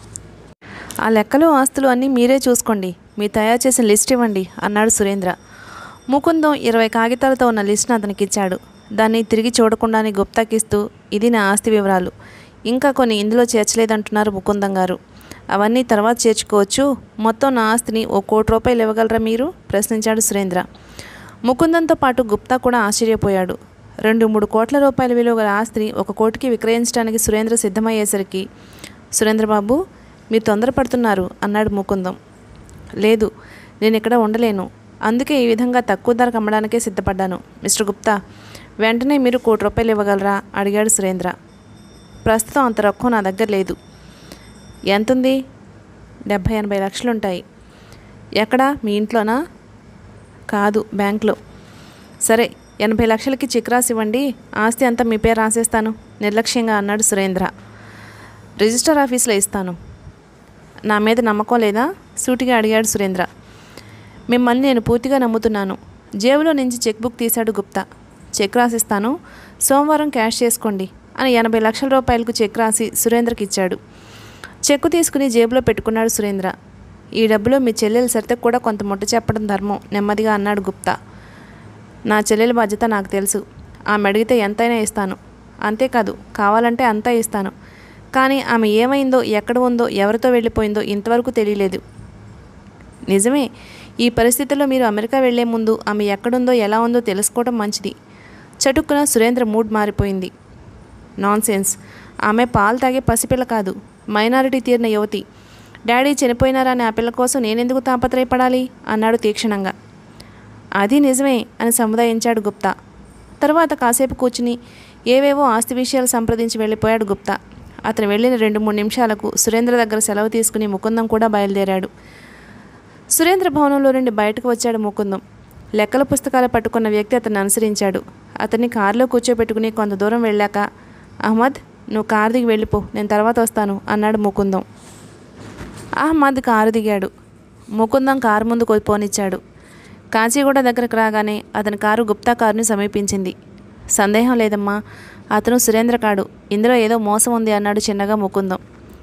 ఆ లెక్కలు, ఆస్తులు అన్నీ మీరే చూసుకోండి. మీరు తయారు చేసిన లిస్ట్ ఇవ్వండి అన్నాడు సురేంద్ర. ముకుందం 20 కాగితాలతో ఉన్న లిస్ట్ను అతనికి ఇచ్చాడు. దాన్ని తిరిగి చూడకుండానే గుప్తాకిస్తూ, ఇది నా ఆస్తి వివరాలు. ఇంకా కొన్ని ఇందులో చేర్చలేదంటున్నారు ముకుందం గారు. అవన్నీ తర్వాత చేర్చుకోవచ్చు. మొత్తం నా ఆస్తిని ₹1 కోటి ఇవ్వగలరా మీరు? ప్రశ్నించాడు సురేంద్ర. ముకుందంతో పాటు గుప్తా కూడా ఆశ్చర్యపోయాడు. 2-3 కోట్ల రూపాయల విలువ గల ఆస్తిని 1 కోటికి విక్రయించడానికి సురేంద్ర సిద్ధమయ్యేసరికి, సురేంద్రబాబు, మీరు తొందరపడుతున్నారు అన్నాడు ముకుందం. లేదు, నేను ఇక్కడ ఉండలేను. అందుకే ఈ విధంగా తక్కువ ధరకు అమ్మడానికే సిద్ధపడ్డాను. మిస్టర్ గుప్తా, వెంటనే మీరు ₹1 కోటి ఇవ్వగలరా అడిగాడు సురేంద్ర. ప్రస్తుతం అంత రొక్కం నా దగ్గర లేదు. ఎంతుంది? 70-80 లక్షలుంటాయి. ఎక్కడా, మీ ఇంట్లోనా? కాదు, బ్యాంకులో. సరే, 80 లక్షలకి చెక్ రాసి ఇవ్వండి. ఆస్తి అంతా మీ పేరు రాసేస్తాను నిర్లక్ష్యంగా అన్నాడు సురేంద్ర. రిజిస్టర్ ఆఫీస్లో ఇస్తాను. నా మీద నమ్మకం లేదా? సూటిగా అడిగాడు సురేంద్ర. మిమ్మల్ని నేను పూర్తిగా నమ్ముతున్నాను. జేబులో నుంచి చెక్ బుక్ తీశాడు గుప్తా. చెక్ రాసిస్తాను, సోమవారం క్యాష్ చేసుకోండి అని 80 లక్షల రూపాయలకు చెక్ రాసి సురేంద్రకి ఇచ్చాడు. చెక్కు తీసుకుని జేబులో పెట్టుకున్నాడు సురేంద్ర. ఈ డబ్బులో మీ చెల్లెలు సరితకు కూడా కొంత ముట్ట చెప్పడం ధర్మం నెమ్మదిగా అన్నాడు గుప్తా. నా చెల్లెల బాధ్యత నాకు తెలుసు. ఆమె అడిగితే ఎంతైనా ఇస్తాను. అంతేకాదు, కావాలంటే అంతా ఇస్తాను. కానీ ఆమె ఏమైందో, ఎక్కడ ఉందో, ఎవరితో వెళ్ళిపోయిందో ఇంతవరకు తెలియలేదు. నిజమే. ఈ పరిస్థితుల్లో మీరు అమెరికా వెళ్లే ముందు ఆమె ఎక్కడుందో, ఎలా ఉందో తెలుసుకోవడం మంచిది. చటుక్కున సురేంద్ర మూడ్ మారిపోయింది. నాన్సెన్స్. ఆమె పాలు తాగే పసిపిల్ల కాదు, మైనారిటీ తీరిన యువతి. డాడీ చనిపోయినారని ఆ పిల్ల కోసం నేనెందుకు తాపత్రయపడాలి అన్నాడు తీక్షణంగా. అది నిజమే అని సముదాయించాడు గుప్తా. తర్వాత కాసేపు కూర్చుని ఏవేవో ఆస్తి విషయాలు సంప్రదించి వెళ్ళిపోయాడు గుప్తా. అతను వెళ్ళిన 2-3 నిమిషాలకు సురేంద్ర దగ్గర సెలవు తీసుకుని ముకుందం కూడా బయలుదేరాడు. సురేంద్ర భవనంలో నుండి బయటకు వచ్చాడు ముకుందం. లెక్కల పుస్తకాలు పట్టుకున్న వ్యక్తి అతన్ని అనుసరించాడు. అతన్ని కారులో కూర్చోబెట్టుకుని కొంత దూరం వెళ్ళాక, అహ్మద్, నువ్వు కారు దిగి వెళ్ళిపో, నేను తర్వాత వస్తాను అన్నాడు ముకుందం. అహ్మద్ కారు దిగాడు. ముకుందం కారు ముందు పోనిచ్చాడు. కాచిగూడ దగ్గరకు రాగానే అతని కారు గుప్తా కారుని సమీపించింది. సందేహం లేదమ్మా, అతను సురేంద్ర కాడు. ఇందులో ఏదో మోసం ఉంది అన్నాడు చిన్నగా ముకుందం.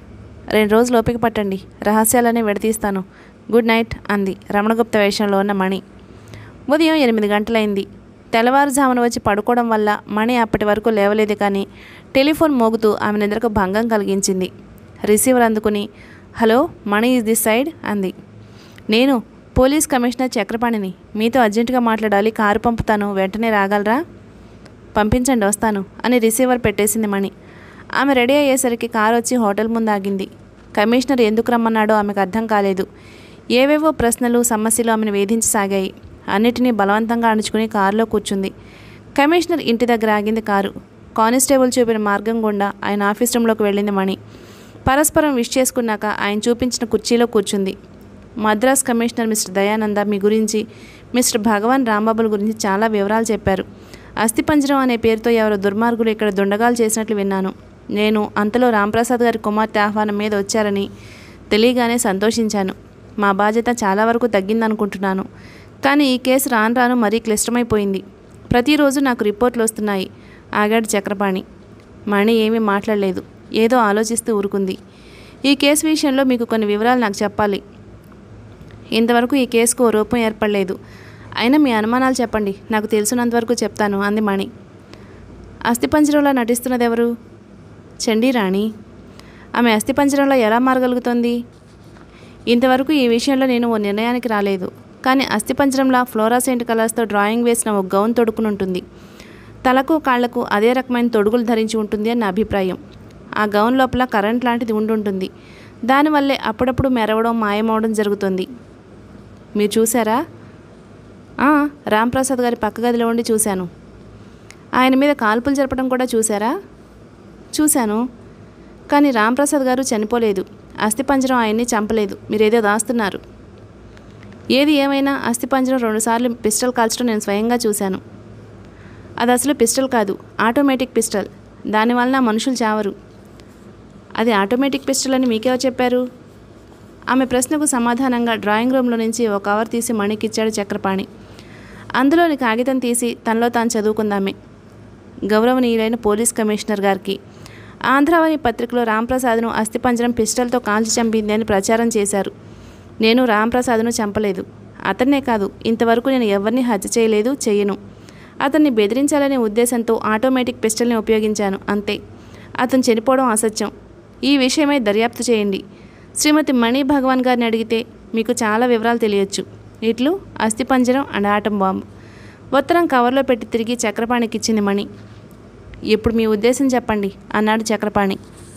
2 రోజులు ఓపిక పట్టండి, రహస్యాలనే విడతీస్తాను. గుడ్ నైట్ అంది రమణగుప్త వేషంలో ఉన్న మణి. ఉదయం 8 గంటలైంది. తెల్లవారుజామున వచ్చి పడుకోవడం వల్ల మణి అప్పటి వరకు లేవలేదు. కానీ టెలిఫోన్ మోగుతూ ఆమె నిద్రకు భంగం కలిగించింది. రిసీవర్ అందుకుని, hello, Mani is this side అంది. నేను పోలీస్ కమిషనర్ చక్రపాణిని. మీతో అర్జెంటుగా మాట్లాడాలి. కారు పంపుతాను, వెంటనే రాగలరా? పంపించండి, వస్తాను అని రిసీవర్ పెట్టేసింది మణి. ఆమె రెడీ అయ్యేసరికి కారు వచ్చి హోటల్ ముందు ఆగింది. కమిషనర్ ఎందుకు రమ్మన్నాడో ఆమెకు అర్థం కాలేదు. ఏవేవో ప్రశ్నలు, సమస్యలు ఆమెను వేధించసాగాయి. అన్నిటినీ బలవంతంగా అణుచుకుని కారులో కూర్చుంది. కమిషనర్ ఇంటి దగ్గర ఆగింది కారు. కానిస్టేబుల్ చూపిన మార్గం గుండా ఆయన ఆఫీస్ రూమ్లోకి వెళ్ళింది మణి. పరస్పరం విష్ చేసుకున్నాక ఆయన చూపించిన కుర్చీలో కూర్చుంది. మద్రాస్ కమిషనర్ మిస్టర్ దయానంద మీ గురించి, మిస్టర్ భగవాన్ రాంబాబుల గురించి చాలా వివరాలు చెప్పారు. అస్థిపంజరం అనే పేరుతో ఎవరో దుర్మార్గులు ఇక్కడ దుండగాలు చేసినట్లు విన్నాను. నేను అంతలో రాంప్రసాద్ గారి కుమార్తె ఆహ్వానం మీద వచ్చారని తెలియగానే సంతోషించాను. మా బాధ్యత చాలా వరకు తగ్గిందనుకుంటున్నాను. కానీ ఈ కేసు రాను రాను మరీ క్లిష్టమైపోయింది. ప్రతిరోజు నాకు రిపోర్ట్లు వస్తున్నాయి. ఆగాడు చక్రపాణి. మణి ఏమీ మాట్లాడలేదు. ఏదో ఆలోచిస్తూ ఊరుకుంది. ఈ కేసు విషయంలో మీకు కొన్ని వివరాలు నాకు చెప్పాలి. ఇంతవరకు ఈ కేసుకు ఓ రూపం ఏర్పడలేదు. అయినా మీ అనుమానాలు చెప్పండి, నాకు తెలిసినంతవరకు చెప్తాను అంది మణి. అస్థిపంజరంలో నటిస్తున్నది ఎవరు? చండీరాణి. ఆమె అస్థిపంజరంలో ఎలా మారగలుగుతోంది? ఇంతవరకు ఈ విషయంలో నేను ఓ నిర్ణయానికి రాలేదు. కానీ అస్థిపంజరంలో ఫ్లోరాసెంట్ కలర్స్తో డ్రాయింగ్ వేసిన ఒక గౌన్ తొడుకుని ఉంటుంది. తలకు కాళ్లకు అదే రకమైన తొడుగులు ధరించి ఉంటుంది అని నా అభిప్రాయం. ఆ గౌన్ లోపల కరెంట్ లాంటిది ఉండుంటుంది. దానివల్లే అప్పుడప్పుడు మెరవడం మాయమవడం జరుగుతుంది. మీరు చూసారా? రాంప్రసాద్ గారి పక్క గదిలో ఉండి చూశాను. ఆయన మీద కాల్పులు జరపడం కూడా చూసారా? చూశాను. కానీ రాంప్రసాద్ గారు చనిపోలేదు. అస్థిపంజరం ఆయన్ని చంపలేదు. మీరేదో దాస్తున్నారు. ఏది ఏమైనా అస్థిపంజరం 2 సార్లు పిస్టల్ కాల్చడం నేను స్వయంగా చూశాను. అది అసలు పిస్టల్ కాదు, ఆటోమేటిక్ పిస్టల్. దానివలన మనుషులు చావరు. అది ఆటోమేటిక్ పిస్టల్ అని మీకెవరు చెప్పారు? ఆమె ప్రశ్నకు సమాధానంగా డ్రాయింగ్ రూమ్లో నుంచి ఒక కవర్ తీసి మణికిచ్చాడు చక్రపాణి. అందులోని కాగితం తీసి తనలో తాను చదువుకుందామే. గౌరవనీయులైన పోలీస్ కమిషనర్ గారికి ఆంధ్రావని పత్రికలో రాంప్రసాద్ను అస్థిపంజరం పిస్టల్తో కాల్చి చంపింది అని ప్రచారం చేశారు. నేను రాంప్రసాద్ను చంపలేదు. అతన్నే కాదు, ఇంతవరకు నేను ఎవరిని హత్య చేయలేదు, చెయ్యను. అతన్ని బెదిరించాలనే ఉద్దేశంతో ఆటోమేటిక్ పిస్టల్ని ఉపయోగించాను, అంతే. అతను చనిపోవడం అసత్యం. ఈ విషయమై దర్యాప్తు చేయండి. శ్రీమతి మణి భగవాన్ గారిని అడిగితే మీకు చాలా వివరాలు తెలియచ్చు. ఇట్లు అస్థిపంజరం అండ్ ఆటం బాంబు. ఉత్తరం కవర్లో పెట్టి తిరిగి చక్రపాణికి ఇచ్చింది మణి. ఇప్పుడు మీ ఉద్దేశం చెప్పండి అన్నాడు చక్రపాణి.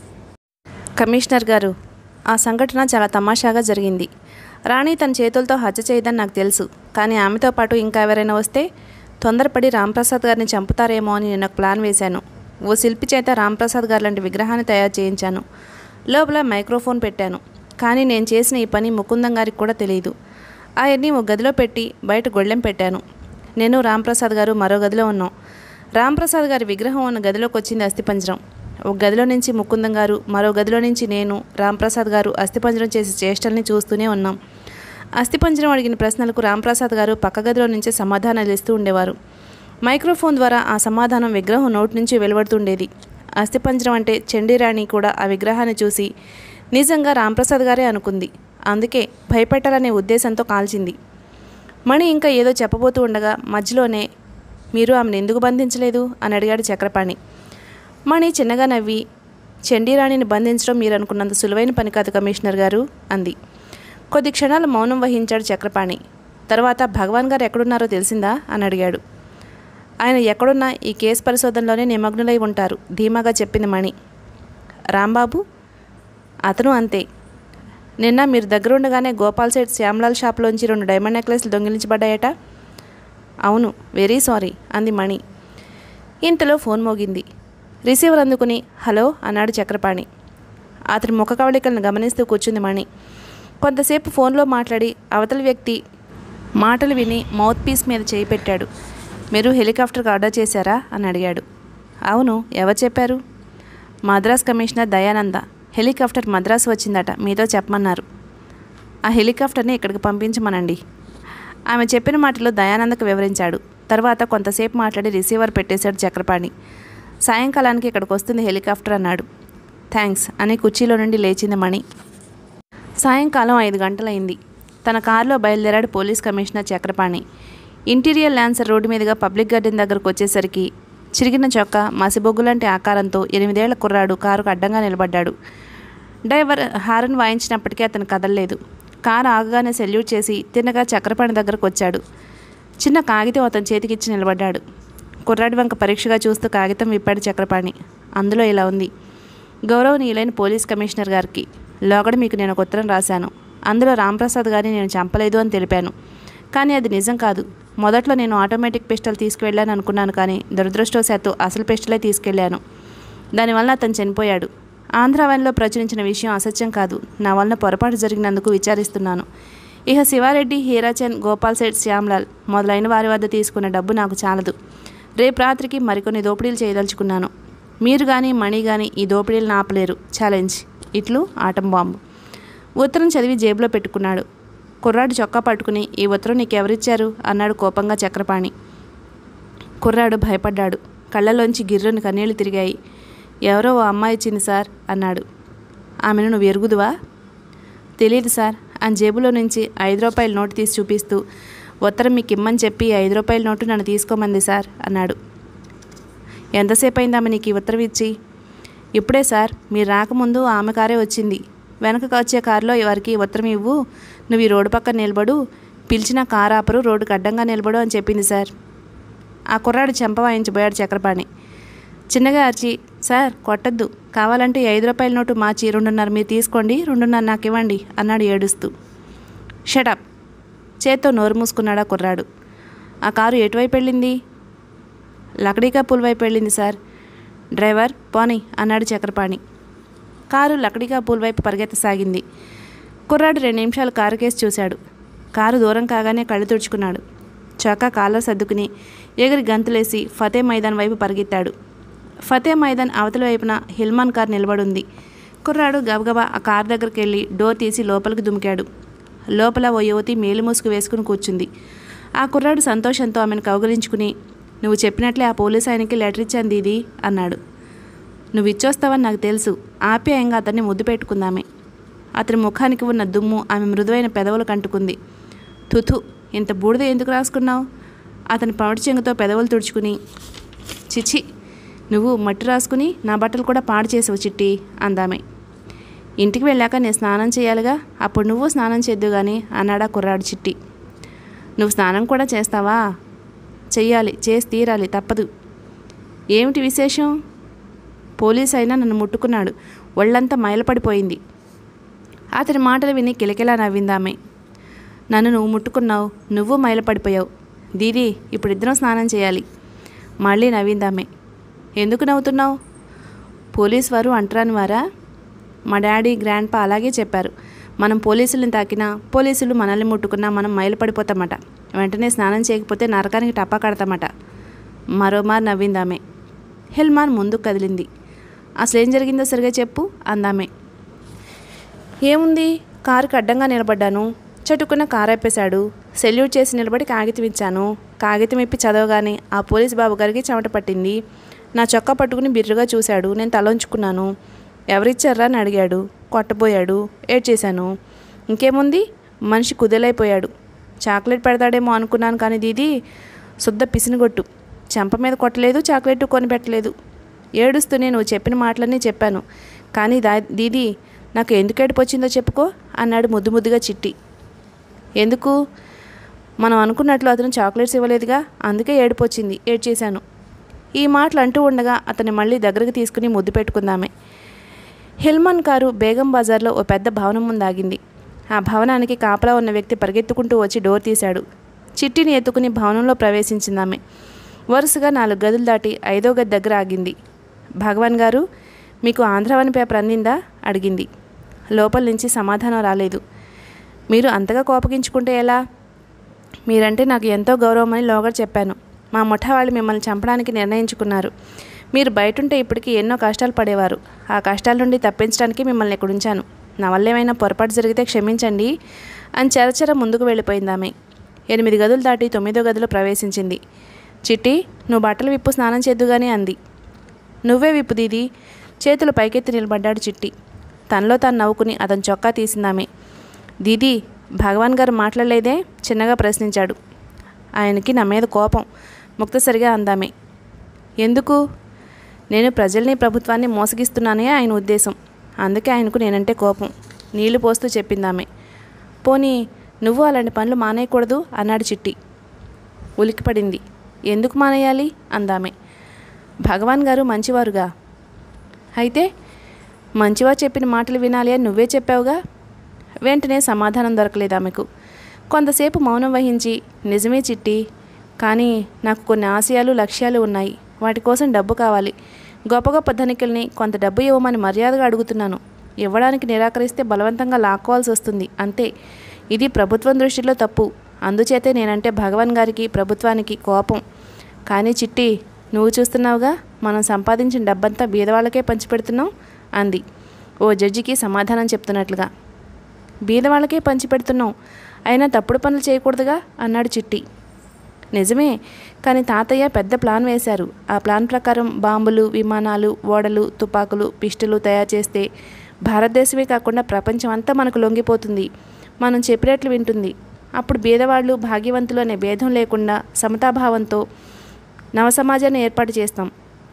కమిషనర్ గారు, ఆ సంఘటన చాలా తమాషాగా జరిగింది. రాణి తన చేతులతో హత్య చేయదని నాకు తెలుసు. కానీ ఆమెతో పాటు ఇంకా ఎవరైనా వస్తే తొందరపడి రాంప్రసాద్ గారిని చంపుతారేమో అని నేను ఒక ప్లాన్ వేశాను. ఓ శిల్పి చేత రాంప్రసాద్ గారు లాంటి విగ్రహాన్ని తయారు చేయించాను. లోపల మైక్రోఫోన్ పెట్టాను. కానీ నేను చేసిన ఈ పని ముకుందం గారికి కూడా తెలియదు. ఆయన్ని ఒక గదిలో పెట్టి బయట గొళ్ళెం పెట్టాను. నేను రాంప్రసాద్ గారు మరో గదిలో ఉన్నాం. రాంప్రసాద్ గారి విగ్రహం ఉన్న గదిలోకి వచ్చింది అస్థిపంజరం. ఒక గదిలో నుంచి ముకుందం గారు, మరో గదిలో నుంచి నేను, రాంప్రసాద్ గారు అస్థిపంజరం చేసే చేష్టల్ని చూస్తూనే ఉన్నాం. అస్థిపంజరం అడిగిన ప్రశ్నలకు రాంప్రసాద్ గారు పక్క గదిలో నుంచే సమాధానాలు ఇస్తూ ఉండేవారు. మైక్రోఫోన్ ద్వారా ఆ సమాధానం విగ్రహం నోటి నుంచి వెలువడుతుండేది. అస్థిపంజరం అంటే చండీరాణి కూడా ఆ విగ్రహాన్ని చూసి నిజంగా రాంప్రసాద్ గారే అనుకుంది. అందుకే భయపెట్టాలనే ఉద్దేశంతో కాల్చింది. మణి ఇంకా ఏదో చెప్పబోతూ ఉండగా మధ్యలోనే, మీరు ఆమెను ఎందుకు బంధించలేదు అని అడిగాడు చక్రపాణి. మణి చిన్నగా నవ్వి, చండీరాణిని బంధించడం మీరు అనుకున్నంత సులువైన పని కాదు కమిషనర్ గారు అంది. కొద్ది క్షణాలు మౌనం వహించాడు చక్రపాణి. తర్వాత భగవాన్ గారు ఎక్కడున్నారో తెలిసిందా అని అడిగాడు. ఆయన ఎక్కడున్నా ఈ కేసు పరిశోధనలోనే నిమగ్నులై ఉంటారు ధీమాగా చెప్పింది మణి. రాంబాబు? అతను అంతే. నిన్న మీరు దగ్గరుండగానే గోపాల్ సేట్ శ్యామ్లాల్ షాప్లోంచి 2 డైమండ్ నెక్లెస్లు దొంగిలించబడ్డాయట. అవును, వెరీ సారీ అంది మణి. ఇంతలో ఫోన్ మోగింది. రిసీవర్ అందుకుని హలో అన్నాడు చక్రపాణి. అతని ముఖ కవళికలను గమనిస్తూ కూర్చుంది మణి. కొంతసేపు ఫోన్లో మాట్లాడి అవతల వ్యక్తి మాటలు విని మౌత్ పీస్ మీద చేయి పెట్టాడు. మీరు హెలికాప్టర్కి ఆర్డర్ చేశారా అని అడిగాడు. అవును, ఎవరు చెప్పారు? మద్రాస్ కమిషనర్ దయానంద. హెలికాప్టర్ మద్రాసు వచ్చిందట, మీతో చెప్పమన్నారు. ఆ హెలికాప్టర్ని ఇక్కడికి పంపించమనండి. ఆమె చెప్పిన మాటలో దయానందకు వివరించాడు. తర్వాత కొంతసేపు మాట్లాడి రిసీవర్ పెట్టేశాడు చక్రపాణి. సాయంకాలానికి ఇక్కడికి వస్తుంది హెలికాప్టర్ అన్నాడు. థ్యాంక్స్ అని కుర్చీలో నుండి లేచింది మణి. సాయంకాలం 5 గంటలైంది. తన కారులో బయలుదేరాడు police commissioner Chakrapani. Interior Lancer road మీదుగా పబ్లిక్ గార్డెన్ దగ్గరకు వచ్చేసరికి చిరిగిన చొక్కా, మసిబొగ్గులాంటి ఆకారంతో 8 ఏళ్ల కుర్రాడు కారుకు అడ్డంగా నిలబడ్డాడు. డ్రైవర్ హారన్ వాయించినప్పటికీ అతను కదలలేదు. కారు ఆగగానే సెల్యూట్ చేసి తిన్నగా చక్రపాణి దగ్గరకు వచ్చాడు. చిన్న కాగితం అతని చేతికిచ్చి నిలబడ్డాడు. కుర్రాడి వంక పరీక్షగా చూస్తూ కాగితం విప్పాడు చక్రపాణి. అందులో ఇలా ఉంది: గౌరవనీయులైన పోలీస్ కమిషనర్ గారికి, లోగడ మీకు నేను ఒక ఉత్తరం రాశాను. అందులో రాంప్రసాద్ గారిని నేను చంపలేదు అని తెలిపాను. కానీ అది నిజం కాదు. మొదట్లో నేను ఆటోమేటిక్ పిస్టల్ తీసుకువెళ్ళాను అనుకున్నాను, కానీ దురదృష్టవశాత్తు అసలు పిస్టలే తీసుకెళ్లాను. దానివల్ల అతను చనిపోయాడు. ఆంధ్రావనిలో ప్రచురించిన విషయం అసత్యం కాదు. నా వలన పొరపాటు జరిగినందుకు విచారిస్తున్నాను. ఇక శివారెడ్డి, హీరాచంద్, గోపాల్ సేఠ్, శ్యామ్లాల్ మొదలైన వారి వద్ద తీసుకున్న డబ్బు నాకు చాలదు. రేపు రాత్రికి మరికొన్ని దోపిడీలు చేయదలుచుకున్నాను. మీరు కానీ మణి కానీ ఈ దోపిడీలను ఆపలేరు. ఛాలెంజ్. ఇట్లు ఆటం బాంబు. ఉత్తరం చదివి జేబులో పెట్టుకున్నాడు. కుర్రాడు చొక్కా పట్టుకుని, ఈ ఉత్తరం నీకెవరిచ్చారు అన్నాడు కోపంగా చక్రపాణి. కుర్రాడు భయపడ్డాడు. కళ్ళలోంచి గిర్రను కన్నీళ్లు తిరిగాయి. ఎవరో ఓ అమ్మాయి ఇచ్చింది సార్ అన్నాడు. ఆమెను నువ్వు ఎరుగుదువా? తెలియదు సార్ అని జేబులో నుంచి 5 రూపాయల నోటు తీసి చూపిస్తూ, ఉత్తరం మీకు ఇమ్మని చెప్పి 5 రూపాయల నోటు నన్ను తీసుకోమంది సార్ అన్నాడు. ఎంతసేపు అయింది ఆమె నీకు ఈ ఉత్తరం ఇచ్చి? ఇప్పుడే సార్, మీరు రాకముందు ఆమె కారే వచ్చింది. వెనకకు వచ్చే కారులో వారికి ఉత్తరం ఇవ్వు, నువ్వు ఈ రోడ్డు పక్కన నిలబడు, పిలిచిన కారు ఆపరు, రోడ్డుకు అడ్డంగా నిలబడు అని చెప్పింది సార్. ఆ కుర్రాడు చెంప వాయించబోయాడు చక్రపాణి. చిన్నగా అరిచి, సార్ కొట్టద్దు, కావాలంటే 5 రూపాయల నోటు మార్చి 2.5 మీరు తీసుకోండి, 2.5 నాకు ఇవ్వండి అన్నాడు ఏడుస్తూ. షటప్. చేత్తో నోరు మూసుకున్నాడా కుర్రాడు. ఆ కారు ఎటువైపు వెళ్ళింది? లకడీకా పూల్ వైపు వెళ్ళింది సార్. డ్రైవర్ పోనీ అన్నాడు చక్రపాణి. కారు లకడీకా పూల్ వైపు పరిగెత్తసాగింది. కుర్రాడు 2 నిమిషాలు కారు కేసి చూశాడు. కారు దూరం కాగానే కళ్ళు తుడుచుకున్నాడు. చొక్కా కాలర్ సర్దుకుని ఎగిరి గంతులేసి ఫతే మైదాన్ వైపు పరిగెత్తాడు. ఫతే మైదాన్ అవతల వైపున హిల్మాన్ కార్ నిలబడుంది. కుర్రాడు గబగబా ఆ కారు దగ్గరికి వెళ్ళి డోర్ తీసి లోపలికి దుమికాడు. లోపల ఓ యువతి మేలు మూసుకు వేసుకుని కూర్చుంది. ఆ కుర్రాడు సంతోషంతో ఆమెను కౌగిలించుకుని, నువ్వు చెప్పినట్లే ఆ పోలీసు ఆయనకి లెటర్ ఇచ్చాను దీదీ అన్నాడు. నువ్వు ఇచ్చొస్తావని నాకు తెలుసు. ఆప్యాయంగా అతన్ని ముద్దు పెట్టుకుందామే. అతని ముఖానికి ఉన్న దుమ్ము ఆమె మృదువైన పెదవులు కంటుకుంది. తుథు, ఇంత బూడిద ఎందుకు రాసుకున్నావు? అతని పమిడి చెంగుతో పెదవులు తుడుచుకుని, చిచి, నువ్వు మట్టి రాసుకుని నా బట్టలు కూడా పాడు చేసావు చిట్టి అందామే. ఇంటికి వెళ్ళాక నేను స్నానం చేయాలిగా, అప్పుడు నువ్వు స్నానం చేద్దు కానీ అన్నాడా కుర్రాడు చిట్టి. నువ్వు స్నానం కూడా చేస్తావా? చెయ్యాలి, చేసి తీరాలి, తప్పదు. ఏమిటి విశేషం? పోలీసు అయినా నన్ను ముట్టుకున్నాడు. ఒళ్ళంతా మైలపడిపోయింది. అతని మాటలు విని కిలకిలా నవ్విందామె. నన్ను నువ్వు ముట్టుకున్నావు, నువ్వు మైలపడిపోయావు. దీదీ, ఇప్పుడు ఇద్దరం స్నానం చేయాలి. మళ్ళీ నవ్విందామె. ఎందుకు నవ్వుతున్నావు? పోలీసు వారు అంటరాని వారా? మా డాడీ, గ్రాండ్పా అలాగే చెప్పారు. మనం పోలీసులను తాకినా, పోలీసులు మనల్ని ముట్టుకున్నా మనం మైలపడిపోతామట. వెంటనే స్నానం చేయకపోతే నరకానికి టప్పా కడతామట. మరోమారు నవ్విందామె. హిల్మాన్ ముందుకు కదిలింది. అసలేం జరిగిందో సరిగా చెప్పు అందామె. ఏముంది, కారుకి అడ్డంగా నిలబడ్డాను. చటుకున్న కారు అయిపేశాడు. సెల్యూట్ చేసి నిలబడి కాగితం ఇచ్చాను. కాగితం ఇప్పి చదవగానే ఆ పోలీస్ బాబు గారికి చెమట పట్టింది. నా చొక్కా పట్టుకుని బిర్రుగా చూశాడు. నేను తలంచుకున్నాను. ఎవరిచ్చారా అని అడిగాడు. కొట్టబోయాడు. ఏడ్చేశాను. ఇంకేముంది, మనిషి కుదేలైపోయాడు. చాక్లెట్ పెడతాడేమో అనుకున్నాను కానీ దీదీ శుద్ధ పిసినిగొట్టు. చెంప మీద కొట్టలేదు, చాక్లెట్ కొనిపెట్టలేదు. ఏడుస్తూనే నువ్వు చెప్పిన మాటలన్నీ చెప్పాను. కానీ దీదీ నాకు ఎందుకు ఏడుపొచ్చిందో చెప్పుకో అన్నాడు ముద్దు ముద్దుగా చిట్టి. ఎందుకు? మనం అనుకున్నట్లు అతను చాక్లెట్స్ ఇవ్వలేదుగా, అందుకే ఏడుపొచ్చింది. ఏడ్చేశాను. ఈ మాటలు అంటూ ఉండగా అతన్ని మళ్ళీ దగ్గరకు తీసుకుని ముద్దు పెట్టుకుందామే. హిల్మాన్ కారు బేగం బజార్లో ఓ పెద్ద భవనం ముందు ఆగింది. ఆ భవనానికి కాపలా ఉన్న వ్యక్తి పరిగెత్తుకుంటూ వచ్చి డోర్ తీశాడు. చిట్టిని ఎత్తుకుని భవనంలో ప్రవేశించిందామె. వరుసగా 4 గదులు దాటి 5వ గది దగ్గర ఆగింది. భగవాన్ గారు, మీకు ఆంధ్రవాణి పేపర్ అందిందా అడిగింది. లోపల నుంచి సమాధానం రాలేదు. మీరు అంతగా కోపగించుకుంటే ఎలా? మీరంటే నాకు ఎంతో గౌరవమని లోగడ చెప్పాను. మా ముఠా వాళ్ళు మిమ్మల్ని చంపడానికి నిర్ణయించుకున్నారు. మీరు బయటుంటే ఇప్పటికీ ఎన్నో కష్టాలు పడేవారు. ఆ కష్టాల నుండి తప్పించడానికి మిమ్మల్ని ఇక్కడ ఉంచాను. నా వల్ల ఏమైనా పొరపాటు జరిగితే క్షమించండి అని చరచర ముందుకు వెళ్ళిపోయిందామె. 8 గదులు దాటి 9వ గదిలో ప్రవేశించింది. చిట్టి, నువ్వు బట్టలు విప్పు, స్నానం చేద్దుగానే అంది. నువ్వే విప్పు దీదీ. చేతులు పైకెత్తి నిలబడ్డాడు చిట్టి. తనలో తాను నవ్వుకుని అతని చొక్కా తీసిందామె. దీదీ, భగవాన్ గారు మాట్లాడలేదే చిన్నగా ప్రశ్నించాడు. ఆయనకి నా మీద కోపం. ముక్తసరిగా అందామె. ఎందుకు? నేను ప్రజల్ని, ప్రభుత్వాన్ని మోసగిస్తున్నానే ఆయన ఉద్దేశం. అందుకే ఆయనకు నేనంటే కోపం. నీళ్లు పోస్తూ చెప్పిందామె. పోనీ నువ్వు అలాంటి పనులు మానేయకూడదు అన్నాడు చిట్టి. ఉలిక్కిపడింది. ఎందుకు మానేయాలి అందామె. భగవాన్ గారు మంచివారుగా. అయితే మంచివారు చెప్పిన మాటలు వినాలి అని నువ్వే చెప్పావుగా. వెంటనే సమాధానం దొరకలేదు ఆమెకు. కొంతసేపు మౌనం వహించి, నిజమే చిట్టి, కానీ నాకు కొన్ని ఆశయాలు, లక్ష్యాలు ఉన్నాయి. వాటి కోసం డబ్బు కావాలి. గొప్ప గొప్ప ధనికుల్ని కొంత డబ్బు ఇవ్వమని మర్యాదగా అడుగుతున్నాను. ఇవ్వడానికి నిరాకరిస్తే బలవంతంగా లాక్కోవాల్సి వస్తుంది. అంతే. ఇది ప్రభుత్వం దృష్టిలో తప్పు. అందుచేతే నేనంటే భగవాన్ గారికి ప్రభుత్వానికి కోపం. కానీ చిట్టి, నువ్వు చూస్తున్నావుగా, మనం సంపాదించిన డబ్బంతా బీదవాళ్ళకే పంచిపెడుతున్నాం అంది ఓ జడ్జికి సమాధానం చెప్తున్నట్లుగా. బీదవాళ్ళకే పంచిపెడుతున్నాం, అయినా తప్పుడు పనులు చేయకూడదుగా అన్నాడు చిట్టి. నిజమే, కానీ తాతయ్య పెద్ద ప్లాన్ వేశారు. ఆ ప్లాన్ ప్రకారం బాంబులు, విమానాలు, ఓడలు, తుపాకులు, పిస్టులు తయారు చేస్తే భారతదేశమే కాకుండా ప్రపంచం అంతా మనకు లొంగిపోతుంది. మనం చెప్పినట్లు వింటుంది. అప్పుడు బీదవాళ్ళు, భాగ్యవంతులు అనే భేదం లేకుండా సమతాభావంతో నవసమాజాన్ని ఏర్పాటు చేస్తాం.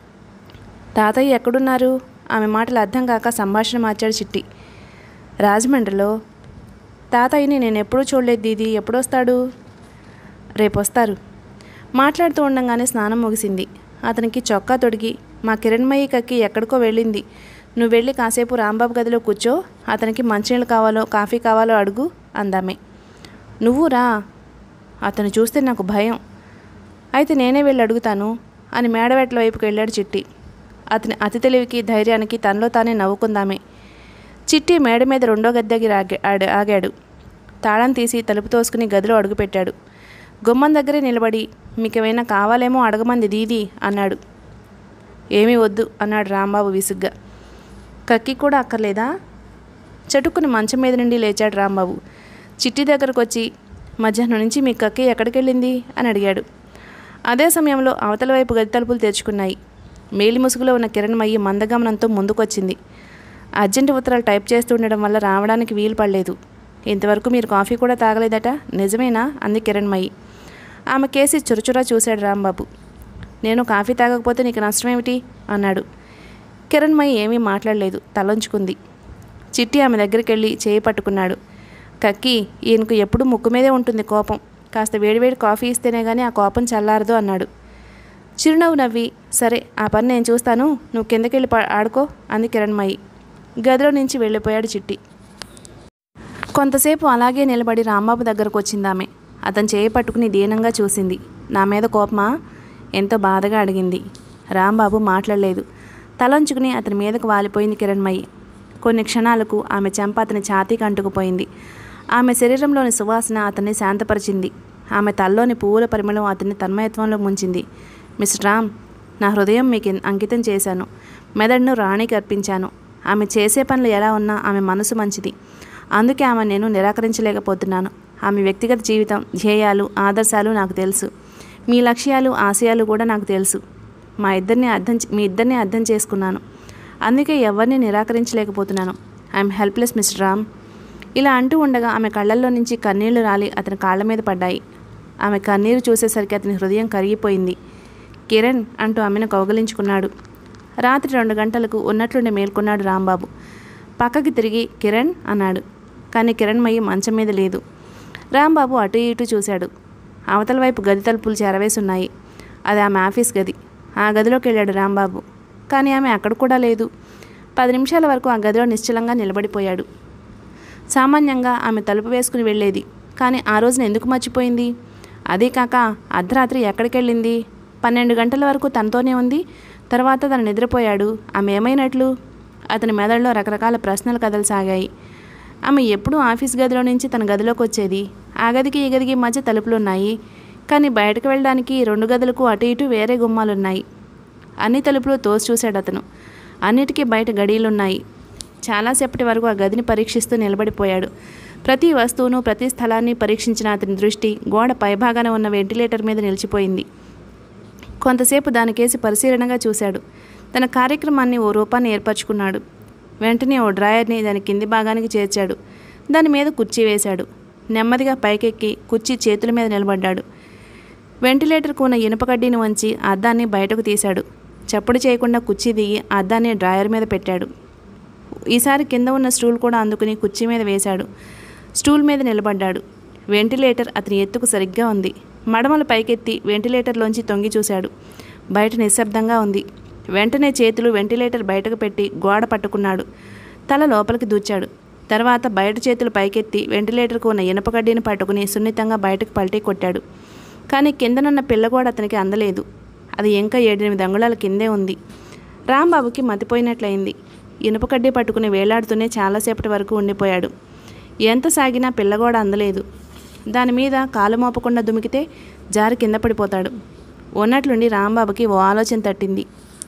తాతయ్య ఎక్కడున్నారు? ఆమె మాటలు అర్థం కాక సంభాషణ మార్చాడు చిట్టి. రాజమండ్రిలో. తాతయ్యని నేను ఎప్పుడూ చూడలేదు దీది, ఎప్పుడొస్తాడు? రేపు వస్తారు. మాట్లాడుతూ ఉండగానే స్నానం ముగిసింది. అతనికి చొక్కా తొడిగి, మా కిరణ్మయ్య కక్కి ఎక్కడికో వెళ్ళింది, నువ్వు వెళ్ళి కాసేపు రాంబాబు గదిలో కూర్చో, అతనికి మంచినీళ్ళు కావాలో కాఫీ కావాలో అడుగు అందామే. నువ్వు రా. అతను చూస్తే నాకు భయం. అయితే నేనే వెళ్ళి అడుగుతాను అని మేడవెట్ల వైపుకి వెళ్ళాడు చిట్టి. అతని అతి తెలివికి, ధైర్యానికి తనలో తానే నవ్వుకుందామే. చిట్టి మేడ మీద రెండో గద్దెకి ఆగాడు. తాళం తీసి తలుపు తోసుకుని గదిలో అడుగుపెట్టాడు. గుమ్మం దగ్గరే నిలబడి, మీకేమైనా కావాలేమో అడగమంది దీది అన్నాడు. ఏమీ వద్దు అన్నాడు రాంబాబు విసుగ్గా. కక్కి కూడా అక్కర్లేదా? చటుక్కుని మంచం మీద నుండి లేచాడు రాంబాబు. చిట్టి దగ్గరకు వచ్చి, మధ్యాహ్నం నుంచి మీ కక్కి ఎక్కడికి వెళ్ళింది అని అడిగాడు. అదే సమయంలో అవతల వైపు గది తలుపులు తెరుచుకున్నాయి. మేలి ముసుగులో ఉన్న కిరణ్మయ్యి మందగమనంతో ముందుకొచ్చింది. అర్జెంటు ఉత్తరాలు టైప్ చేస్తూ ఉండడం వల్ల రావడానికి వీలు పడలేదు. ఇంతవరకు మీరు కాఫీ కూడా తాగలేదట, నిజమేనా అంది కిరణ్మయ్యి. ఆమె కేసి చురచురా చూశాడు రాంబాబు. నేను కాఫీ తాగకపోతే నీకు నష్టమేమిటి అన్నాడు. కిరణ్మయ్యి ఏమీ మాట్లాడలేదు, తలంచుకుంది. చిట్టి ఆమె దగ్గరికి వెళ్ళి చేయి పట్టుకున్నాడు. కక్కి, ఈయనకు ఎప్పుడు ముక్కు మీదే ఉంటుంది కోపం, కాస్త వేడివేడి కాఫీ ఇస్తేనే కానీ ఆ కోపం చల్లారదు అన్నాడు. చిరునవ్వు నవ్వి, సరే ఆ పని నేను చూస్తాను, నువ్వు కిందకెళ్ళి ఆడుకో అంది కిరణ్మయ్యి. గదిలో నుంచి వెళ్ళిపోయాడు చిట్టి. కొంతసేపు అలాగే నిలబడి రాంబాబు దగ్గరకు వచ్చిందామె. అతను చేయి పట్టుకుని దీనంగా చూసింది. నా మీద కోపమా? ఎంతో బాధగా అడిగింది. రాంబాబు మాట్లాడలేదు. తలంచుకుని అతని మీదకు వాలిపోయింది కిరణ్మయ్యి. కొన్ని క్షణాలకు ఆమె చెంప అతని ఛాతీకి అంటుకుపోయింది. ఆమె శరీరంలోని సువాసన అతన్ని శాంతపరిచింది. ఆమె తల్లోని పువ్వుల పరిమళం అతన్ని తన్మయత్వంలో ముంచింది. మిస్టర్ రామ్, నా హృదయం మీకు అంకితం చేశాను, మెదడును రాణికి అర్పించాను. ఆమె చేసే పనులు ఎలా ఉన్నా ఆమె మనసు మంచిది, అందుకే ఆమె నేను నిరాకరించలేకపోతున్నాను. ఆమె వ్యక్తిగత జీవితం, ధ్యేయాలు, ఆదర్శాలు నాకు తెలుసు. మీ లక్ష్యాలు, ఆశయాలు కూడా నాకు తెలుసు. మీ ఇద్దరిని అర్థం చేసుకున్నాను, అందుకే ఎవరిని నిరాకరించలేకపోతున్నాను. I'm helpless mister Ram. ఇలా అంటూ ఉండగా ఆమె కళ్ళల్లో నుంచి కన్నీళ్లు రాలి అతని కాళ్ళ మీద పడ్డాయి. ఆమె కన్నీరు చూసేసరికి అతని హృదయం కరిగిపోయింది. కిరణ్ అంటూ ఆమెను కౌగలించుకున్నాడు. రాత్రి 2 గంటలకు ఉన్నట్లుండి మేల్కొన్నాడు రాంబాబు. పక్కకి తిరిగి కిరణ్ అన్నాడు. కానీ కిరణ్మయ్యి మంచం మీద లేదు. రాంబాబు అటు ఇటు చూశాడు. అవతల వైపు గది తలుపులు చెరవేసున్నాయి. అది ఆమె ఆఫీస్ గది. ఆ గదిలోకి వెళ్ళాడు రాంబాబు. కానీ ఆమె అక్కడ కూడా లేదు. 10 నిమిషాల వరకు ఆ గదిలో నిశ్చలంగా నిలబడిపోయాడు. సామాన్యంగా ఆమె తలుపు వేసుకుని వెళ్ళేది, కానీ ఆ రోజున ఎందుకు మర్చిపోయింది? అదే కాక అర్ధరాత్రి ఎక్కడికి వెళ్ళింది? 12 గంటల వరకు తనతోనే ఉంది. తర్వాత తను నిద్రపోయాడు. ఆమె ఏమైనట్లు? అతని మెదడులో రకరకాల ప్రశ్నలు కదలసాగాయి. ఆమె ఎప్పుడూ ఆఫీస్ గదిలో నుంచి తన గదిలోకి వచ్చేది. ఆ గదికి ఈ గదికి మధ్య తలుపులున్నాయి, కానీ బయటకు వెళ్ళడానికి 2 గదులకు అటు ఇటు వేరే గుమ్మాలున్నాయి. అన్ని తలుపులు తోసి చూశాడు అతను. అన్నిటికీ బయట గడియలున్నాయి. చాలాసేపటి వరకు ఆ గదిని పరీక్షిస్తూ నిలబడిపోయాడు. ప్రతి వస్తువును, ప్రతి స్థలాన్ని పరీక్షించిన అతని దృష్టి గోడ పైభాగాన ఉన్న వెంటిలేటర్ మీద నిలిచిపోయింది. కొంతసేపు దానికేసి పరిశీలనగా చూశాడు. తన కార్యక్రమాన్ని ఓ రూపాన్ని ఏర్పరచుకున్నాడు. వెంటనే ఓ డ్రాయర్ని దాని కింది భాగానికి చేర్చాడు. దాని మీద కుర్చీ వేశాడు. నెమ్మదిగా పైకెక్కి కుర్చీ చేతుల మీద నిలబడ్డాడు. వెంటిలేటర్కు ఉన్న ఇనుప కడ్డీని వంచి అద్దాన్ని బయటకు తీశాడు. చప్పుడు చేయకుండా కుర్చీ దిగి అద్దాన్ని డ్రాయర్ మీద పెట్టాడు. ఈసారి కింద ఉన్న స్టూల్ కూడా అందుకుని కుర్చీ మీద వేశాడు. స్టూల్ మీద నిలబడ్డాడు. వెంటిలేటర్ అతని ఎత్తుకు సరిగ్గా ఉంది. మడమలు పైకెత్తి వెంటిలేటర్లోంచి తొంగి చూశాడు. బయట నిశ్శబ్దంగా ఉంది. వెంటనే చేతులు వెంటిలేటర్ బయటకు పెట్టి గోడ పట్టుకున్నాడు. తల లోపలికి దూచాడు. తర్వాత బయట చేతులు పైకెత్తి వెంటిలేటర్కు ఉన్న ఇనుప కడ్డీని పట్టుకుని సున్నితంగా బయటకు పల్టీ కొట్టాడు. కానీ కిందనున్న పిల్లగోడ అతనికి అందలేదు. అది ఇంకా 7-8 అంగుళాల కిందే ఉంది. రాంబాబుకి మతిపోయినట్లయింది. ఇనుప కడ్డీ పట్టుకుని వేలాడుతూనే చాలాసేపటి వరకు ఉండిపోయాడు. ఎంత సాగినా పిల్లగోడ అందలేదు. దానిమీద కాలు మోపకుండా దుమికితే జారి కింద పడిపోతాడు. ఉన్నట్లుండి రాంబాబుకి ఓ ఆలోచన తట్టింది.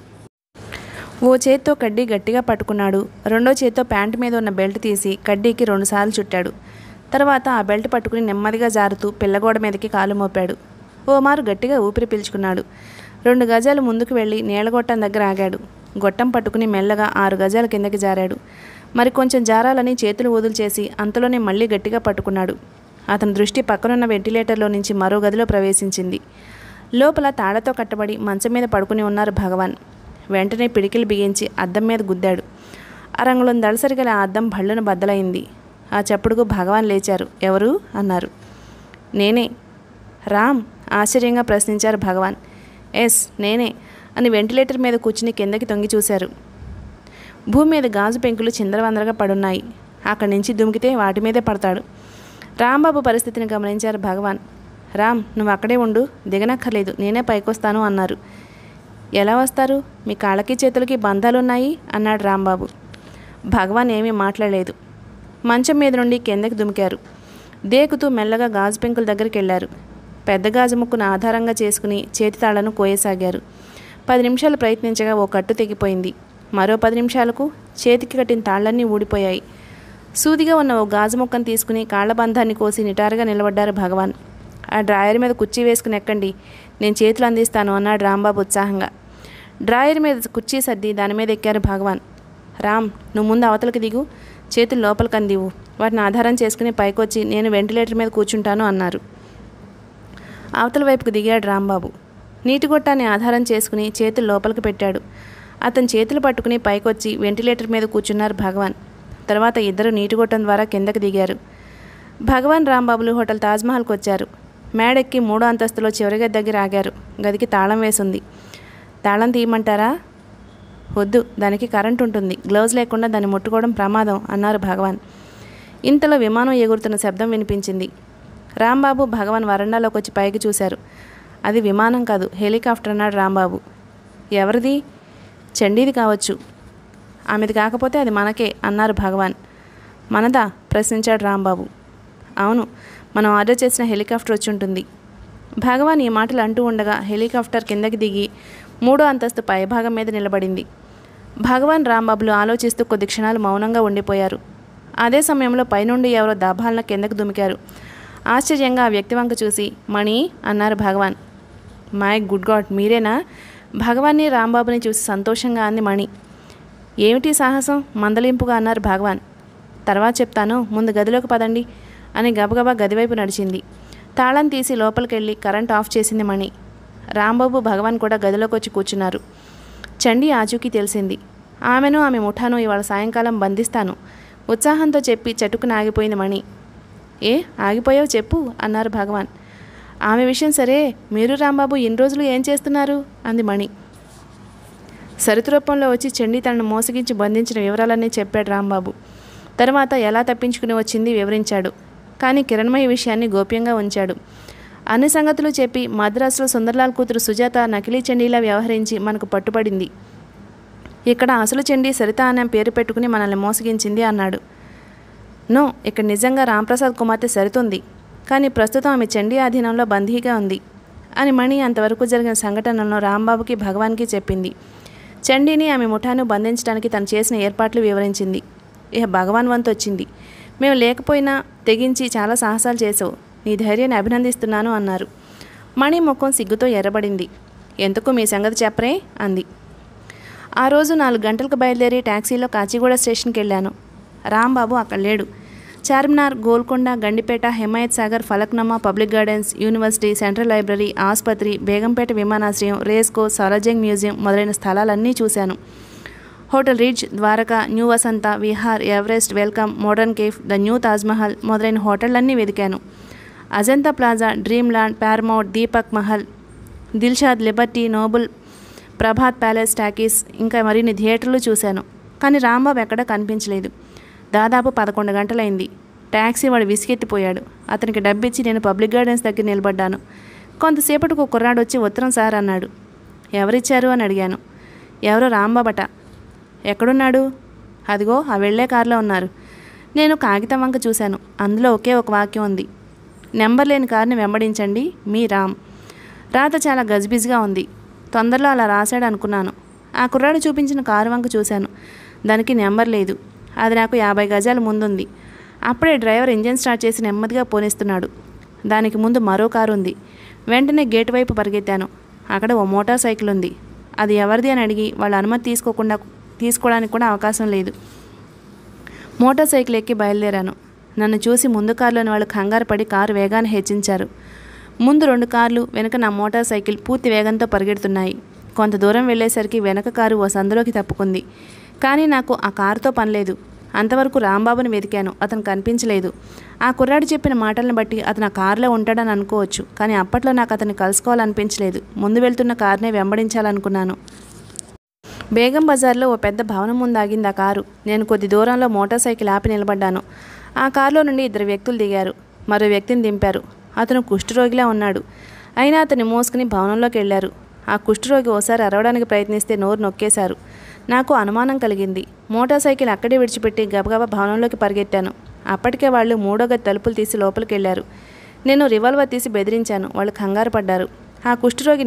ఓ చేత్తో కడ్డీ గట్టిగా పట్టుకున్నాడు. రెండో చేత్తో ప్యాంటు మీద ఉన్న బెల్ట్ తీసి కడ్డీకి 2 సార్లు చుట్టాడు. తర్వాత ఆ బెల్ట్ పట్టుకుని నెమ్మదిగా జారుతూ పిల్లగోడ మీదకి కాలు మోపాడు. ఓ మారు గట్టిగా ఊపిరి పీల్చుకున్నాడు. 2 గజాలు ముందుకు వెళ్ళి నీళ్ళగొట్టం దగ్గర ఆగాడు. గొట్టం పట్టుకుని మెల్లగా 6 గజాల కిందకి జారాడు. మరి కొంచెం జారాలని చేతులు వదులు చేసి అంతలోనే మళ్ళీ గట్టిగా పట్టుకున్నాడు. అతని దృష్టి పక్కనున్న వెంటిలేటర్లో నుంచి మరో గదిలో ప్రవేశించింది. లోపల తాళతో కట్టబడి మంచం మీద పడుకుని ఉన్నారు భగవాన్. వెంటనే పిడికిలు బిగించి అద్దం మీద గుద్దాడు. అరంగుళం దళసరిగల ఆ అద్దం భళ్ళున బద్దలైంది. ఆ చప్పుడుకు భగవాన్ లేచారు. ఎవరు అన్నారు. నేనే. రామ్ ఆశ్చర్యంగా ప్రశ్నించారు భగవాన్. ఎస్ నేనే అని వెంటిలేటర్ మీద కూర్చుని కిందకి తొంగి చూశారు. భూమి మీద గాజు పెంకులు చిందరవందరగా పడున్నాయి. అక్కడి నుంచి దుమికితే వాటి మీదే పడతాడు. రాంబాబు పరిస్థితిని గమనించారు భగవాన్. రామ్ నువ్వు అక్కడే ఉండు, దిగనక్కర్లేదు, నేనే పైకొస్తాను అన్నారు. ఎలా వస్తారు? మీ కాళ్ళకి చేతులకి బంధాలున్నాయి అన్నాడు రాంబాబు. భగవాన్ ఏమీ మాట్లాడలేదు. మంచం మీద నుండి కిందకి దుమికారు. దేకుతూ మెల్లగా గాజు పెంకుల దగ్గరికి వెళ్ళారు. పెద్ద గాజు ముక్కును ఆధారంగా చేసుకుని చేతి తాళ్లను కోయసాగారు. 10 నిమిషాలు ప్రయత్నించగా ఓ కట్టు తెగిపోయింది. మరో 10 నిమిషాలకు చేతికి కట్టిన తాళ్లన్నీ ఊడిపోయాయి. సూదిగా ఉన్న ఓ గాజు ముక్కను తీసుకుని కాళ్ల బంధాన్ని కోసి నిటారుగా నిలబడ్డారు భగవాన్. ఆ డ్రాయర్ మీద కుర్చీ వేసుకుని ఎక్కండి, నేను చేతులు అందిస్తాను అన్నాడు రాంబాబు ఉత్సాహంగా. డ్రాయర్ మీద కుర్చీ సర్ది దాని మీద ఎక్కారు భగవాన్. రామ్ నువ్వు ముందు అవతలకి దిగు, చేతులు లోపలికి అందివు, వాటిని ఆధారం చేసుకుని పైకొచ్చి నేను వెంటిలేటర్ మీద కూర్చుంటాను అన్నారు. అవతల వైపుకు దిగాడు రాంబాబు. నీటి గొట్టాన్ని ఆధారం చేసుకుని చేతులు లోపలికి పెట్టాడు. అతని చేతులు పట్టుకుని పైకొచ్చి వెంటిలేటర్ మీద కూర్చున్నారు భగవాన్. తర్వాత ఇద్దరు నీటి గొట్టం ద్వారా కిందకి దిగారు. భగవాన్ రాంబాబులు హోటల్ తాజ్మహల్కి వచ్చారు. మేడెక్కి 3వ అంతస్తులో చివరి గది దగ్గర ఆగారు. గదికి తాళం వేసింది. తాళం తీయమంటారా? వద్దు, దానికి కరెంట్ ఉంటుంది, గ్లౌజ్ లేకుండా దాన్ని ముట్టుకోవడం ప్రమాదం అన్నారు భగవాన్. ఇంతలో విమానం ఎగురుతున్న శబ్దం వినిపించింది. రాంబాబు భగవాన్ వరండాలోకి వచ్చి పైకి చూశారు. అది విమానం కాదు, హెలికాప్టర్ అన్నాడు రాంబాబు. ఎవరిది? చండీది కావచ్చు. ఆమెది కాకపోతే అది మనకే అన్నారు భగవాన్. మనదా? ప్రశ్నించాడు రాంబాబు. అవును, మనం ఆర్డర్ చేసిన హెలికాప్టర్ వచ్చి ఉంటుంది. భగవాన్ ఈ మాటలు అంటూ ఉండగా హెలికాప్టర్ కిందకి దిగి 3వ అంతస్తు పైభాగం మీద నిలబడింది. భగవాన్ రాంబాబులు ఆలోచిస్తూ కొద్ది క్షణాలు మౌనంగా ఉండిపోయారు. అదే సమయంలో పైనుండి ఎవరో దాభాలన కిందకు దుమికారు. ఆశ్చర్యంగా ఆ వ్యక్తి వంక చూసి మణి అన్నారు భగవాన్. మై గుడ్ గాడ్, మీరేనా? భగవాన్ని రాంబాబుని చూసి సంతోషంగా అంది మణి. ఏమిటి సాహసం? మందలింపుగా అన్నారు భగవాన్. తర్వాత చెప్తాను, ముందు గదిలోకి పదండి అని గబగబా గదివైపు నడిచింది. తాళం తీసి లోపలికెళ్ళి కరెంట్ ఆఫ్ చేసింది మణి. రాంబాబు భగవాన్ కూడా గదిలోకి వచ్చి కూర్చున్నారు. చండీ ఆచూకీ తెలిసింది. ఆమెను ఆమె ముఠాను ఇవాళ సాయంకాలం బంధిస్తాను ఉత్సాహంతో చెప్పి చటుకున ఆగిపోయింది మణి. ఏ ఆగిపోయావు చెప్పు అన్నారు భగవాన్. ఆమె విషయం సరే, మీరు రాంబాబు ఇన్ని రోజులు ఏం చేస్తున్నారు అంది మణి. సరితు రూపంలో వచ్చి చండీ తనను మోసగించి బంధించిన వివరాలన్నీ చెప్పాడు రాంబాబు. తర్వాత ఎలా తప్పించుకుని వచ్చింది వివరించాడు. కానీ కిరణ్మయి విషయాన్ని గోప్యంగా ఉంచాడు. అన్ని సంగతులు చెప్పి మద్రాసులో సుందర్లాల్ కూతురు సుజాత నకిలీ చండీలా వ్యవహరించి మనకు పట్టుబడింది. ఇక్కడ అసలు చండీ సరిత అనే పేరు పెట్టుకుని మనల్ని మోసగించింది అన్నాడు. నో, ఇక్కడ నిజంగా రాంప్రసాద్ కుమార్తె సరితుంది, కానీ ప్రస్తుతం ఆమె చండీ ఆధీనంలో బందీగా ఉంది అని మణి అంతవరకు జరిగిన సంఘటనలను రాంబాబుకి భగవాన్కి చెప్పింది. చండీని ఆమె ముఠాను బంధించడానికి తను చేసిన ఏర్పాట్లు వివరించింది. ఇక భగవాన్ వంతు వచ్చింది. మేము లేకపోయినా తెగించి చాలా సాహసాలు చేసావు, నీ ధైర్యాన్ని అభినందిస్తున్నాను అన్నారు. మణి ముఖం సిగ్గుతో ఎర్రబడింది. ఎందుకు మీ సంగతి చెప్పరే అంది. ఆ రోజు 4 గంటలకు బయలుదేరి ట్యాక్సీలో కాచిగూడ స్టేషన్కి వెళ్ళాను. రాంబాబు అక్కడ లేడు. Charminar, Golconda, Gandipet, Himayat Sagar, Falaknuma, public gardens, university, central library, ఆసుపత్రి, బేగంపేట విమానాశ్రయం, రేస్కో, సాలార్జంగ్ మ్యూజియం మొదలైన స్థలాలన్నీ చూశాను. Hotel Ritz, Dwaraka, new Vasantha Vihar, Everest, welcome, modern cafe, the new Tajmahal మొదలైన హోటళ్లన్నీ వెతికాను. Ajanta plaza, dreamland, Paramount, Deepak Mahal, Dilshad, Liberty, Noble, Prabhat palace, talkies ఇంకా మరిన్ని థియేటర్లు చూశాను. కానీ రాంబాబు ఎక్కడా కనిపించలేదు. దాదాపు 11 గంటలైంది. ట్యాక్సీ వాడు విసిగెత్తిపోయాడు. అతనికి డబ్బిచ్చి నేను పబ్లిక్ గార్డెన్స్ దగ్గర నిలబడ్డాను. కొంతసేపటికి ఒక కుర్రాడు వచ్చి ఉత్తరం సార్ అన్నాడు. ఎవరిచ్చారు అని అడిగాను. ఎవరో రాంబాబట. ఎక్కడున్నాడు? అదిగో ఆ వెళ్లే కారులో ఉన్నారు. నేను కాగితం వంక చూశాను. అందులో ఒకే ఒక వాక్యం ఉంది. నెంబర్ లేని కారుని వెంబడించండి, మీ రామ్. రాత చాలా గజిబిజిగా ఉంది. తొందరలో అలా రాశాడు అనుకున్నాను. ఆ కుర్రాడు చూపించిన కారు వంక చూశాను. దానికి నెంబర్ లేదు. అది నాకు 50 గజాల ముందుంది. అప్పుడే డ్రైవర్ ఇంజిన్ స్టార్ట్ చేసి నెమ్మదిగా పోనిస్తున్నాడు. దానికి ముందు మరో కారు ఉంది. వెంటనే గేటు వైపు పరిగెత్తాను. అక్కడ ఓ మోటార్ సైకిల్ ఉంది. అది ఎవరిది అని అడిగి వాళ్ళ అనుమతి తీసుకోవడానికి కూడా అవకాశం లేదు. మోటార్ సైకిల్ ఎక్కి బయలుదేరాను. నన్ను చూసి ముందు కారులోని వాళ్ళు కంగారు పడి కారు వేగాన్ని హెచ్చించారు. ముందు 2 కార్లు, వెనక నా మోటార్ సైకిల్ పూర్తి వేగంతో పరిగెడుతున్నాయి. కొంత దూరం వెళ్ళేసరికి వెనక కారు ఓ సందులోకి తప్పుకుంది. కానీ నాకు ఆ కారుతో పనిలేదు. అంతవరకు రాంబాబుని వెతికాను. అతను కనిపించలేదు. ఆ కుర్రాడు చెప్పిన మాటలను బట్టి అతను ఆ కారులో ఉంటాడని అనుకోవచ్చు. కానీ అప్పట్లో నాకు అతన్ని కలుసుకోవాలనిపించలేదు. ముందు వెళ్తున్న కారునే వెంబడించాలనుకున్నాను. బేగం బజార్లో ఓ పెద్ద భవనం ముందు ఆగింది ఆ కారు. నేను కొద్ది దూరంలో మోటార్ సైకిల్ ఆపి నిలబడ్డాను. ఆ కారులో నుండి 2 వ్యక్తులు దిగారు. మరో వ్యక్తిని దింపారు. అతను కుష్ఠరోగిలా ఉన్నాడు. అయినా అతన్ని మోసుకుని భవనంలోకి వెళ్లారు. ఆ కుష్ఠరోగి ఓసారి అరవడానికి ప్రయత్నిస్తే నోరు నొక్కేశారు. నాకు అనుమానం కలిగింది. మోటార్ సైకిల్ అక్కడే విడిచిపెట్టి గబగబా భవనంలోకి పరిగెత్తాను. అప్పటికే వాళ్ళు 3వ గది తలుపులు తీసి లోపలికి వెళ్లారు. నేను రివాల్వర్ తీసి బెదిరించాను. వాళ్ళు కంగారు పడ్డారు. ఆ కుష్ఠరోగి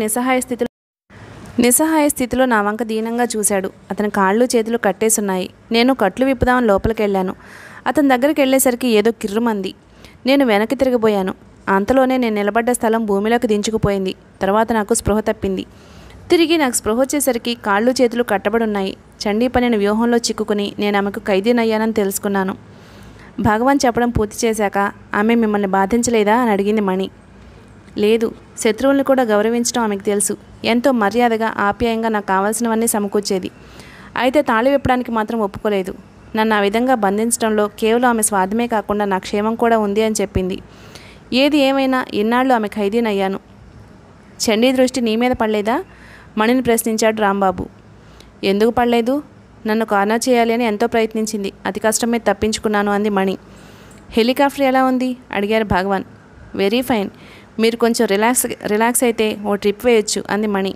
నిస్సహాయ స్థితిలో నా వంక దీనంగా చూశాడు. అతని కాళ్ళు చేతులు కట్టేసున్నాయి. నేను కట్లు విప్పుదామని లోపలికి వెళ్ళాను. అతని దగ్గరికి వెళ్ళేసరికి ఏదో కిర్రుమంది. నేను వెనక్కి తిరిగిపోయాను. అంతలోనే నేను నిలబడ్డ స్థలం భూమిలోకి దించుకుపోయింది. తర్వాత నాకు స్పృహ తప్పింది. తిరిగి నాకు స్పృహ వచ్చేసరికి కాళ్ళు చేతులు కట్టబడున్నాయి. చండీ పనిన వ్యూహంలో చిక్కుకుని నేను ఆమెకు ఖైదీనయ్యానని తెలుసుకున్నాను. భగవాన్ చెప్పడం పూర్తి చేశాక, ఆమె మిమ్మల్ని బాధించలేదా అని అడిగింది మణి. లేదు, శత్రువుల్ని కూడా గౌరవించడం ఆమెకు తెలుసు. ఎంతో మర్యాదగా ఆప్యాయంగా నాకు కావాల్సినవన్నీ సమకూర్చేది. అయితే తాళి విప్పడానికి మాత్రం ఒప్పుకోలేదు. నన్ను ఆ విధంగా బంధించడంలో కేవలం ఆమె స్వార్థమే కాకుండా నా క్షేమం కూడా ఉంది అని చెప్పింది. ఏది ఏమైనా ఇన్నాళ్ళు ఆమె ఖైదీనయ్యాను. చండీ దృష్టి నీ మీద పడలేదా? మణిని ప్రశ్నించాడు రాంబాబు. ఎందుకు పడలేదు? నన్ను కార్నర్ చేయాలి అని ఎంతో ప్రయత్నించింది. అతి కష్టం మీద తప్పించుకున్నాను అంది మణి. హెలికాప్టర్ ఎలా ఉంది అడిగారు భగవాన్. Very fine. మీరు కొంచెం రిలాక్స్ అయితే ఓ ట్రిప్ వేయొచ్చు అంది మణి.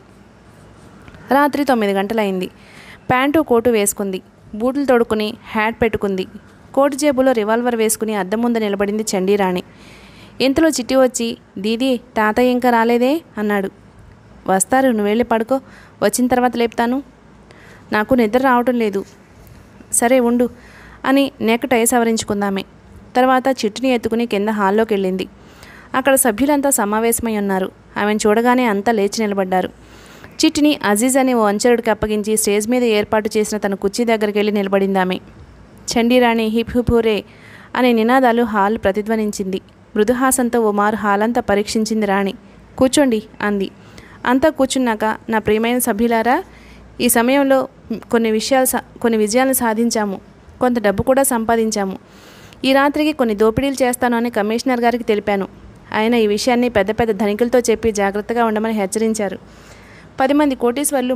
రాత్రి 9 గంటలైంది. ప్యాంటు కోటు వేసుకుంది. బూట్లు తొడుక్కుని హ్యాట్ పెట్టుకుంది. కోటు జేబులో రివాల్వర్ వేసుకుని అద్దం ముందు నిలబడింది చండీరాణి. ఇంతలో చిట్టి వచ్చి, దీదీ తాతయ్య ఇంకా రాలేదే అన్నాడు. వస్తారు, నువ్వు వెళ్ళి పడుకో, వచ్చిన తర్వాత లేపుతాను. నాకు నిద్ర రావటం లేదు. సరే ఉండు అని నెక్టై సవరించుకుందామే. తర్వాత చిట్టిని ఎత్తుకుని కింద హాల్లోకి వెళ్ళింది. అక్కడ సభ్యులంతా సమావేశమై ఉన్నారు. ఆమెను చూడగానే అంతా లేచి నిలబడ్డారు. చిట్టిని అజీజ్ అని ఓ అంచరుడికి అప్పగించి స్టేజ్ మీద ఏర్పాటు చేసిన తన కుర్చీ దగ్గరికి వెళ్ళి నిలబడింది ఆమె. చండీరాణి హిప్ హిప్ హూరే అనే నినాదాలు హాల్ ప్రతిధ్వనించింది. మృదుహాసంతో ఓ మారు హాలంతా పరీక్షించింది రాణి. కూర్చోండి అంది. అంతా కూర్చున్నాక, నా ప్రియమైన సభ్యులారా, ఈ సమయంలో కొన్ని విజయాలను సాధించాము. కొంత డబ్బు కూడా సంపాదించాము. ఈ రాత్రికి కొన్ని దోపిడీలు చేస్తాను అని కమిషనర్ గారికి తెలిపాను. ఆయన ఈ విషయాన్ని పెద్ద పెద్ద ధనికులతో చెప్పి జాగ్రత్తగా ఉండమని హెచ్చరించారు. 10 మంది కోటీశ్వర్లు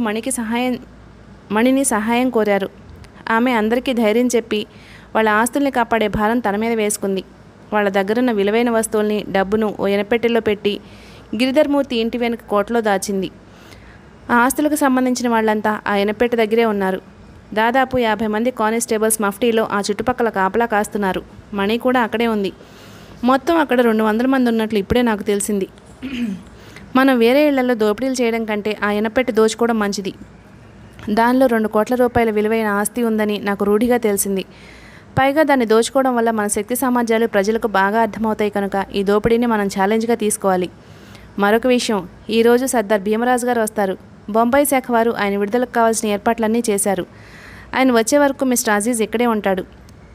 మణిని సహాయం కోరారు. ఆమె అందరికీ ధైర్యం చెప్పి వాళ్ళ ఆస్తుల్ని కాపాడే భారం తన మీద వేసుకుంది. వాళ్ళ దగ్గరున్న విలువైన వస్తువుల్ని, డబ్బును ఓ ఎనపెట్టెల్లో పెట్టి గిరిధర్మూర్తి ఇంటి వెనుక కోటలో దాచింది. ఆ ఆస్తులకు సంబంధించిన వాళ్ళంతా ఆ ఎనపెట్టె దగ్గరే ఉన్నారు. దాదాపు 50 మంది కానిస్టేబుల్స్ మఫ్టీలో ఆ చుట్టుపక్కల కాపలా కాస్తున్నారు. మణి కూడా అక్కడే ఉంది. మొత్తం అక్కడ 200 మంది ఉన్నట్లు ఇప్పుడే నాకు తెలిసింది. మనం వేరే ఇళ్లలో దోపిడీలు చేయడం కంటే ఆ ఎనపెట్టె దోచుకోవడం మంచిది. దానిలో 2 కోట్ల రూపాయల విలువైన ఆస్తి ఉందని నాకు రూఢిగా తెలిసింది. పైగా దాన్ని దోచుకోవడం వల్ల మన శక్తి సామర్థ్యాలు ప్రజలకు బాగా అర్థమవుతాయి కనుక ఈ దోపిడీని మనం ఛాలెంజ్గా తీసుకోవాలి. మరొక విషయం, ఈరోజు సర్దార్ భీమరాజు గారు వస్తారు. బొంబాయి శాఖ వారు ఆయన విడుదలకు కావాల్సిన ఏర్పాట్లన్నీ చేశారు. ఆయన వచ్చే వరకు మిస్టర్ అజీజ్ ఇక్కడే ఉంటాడు.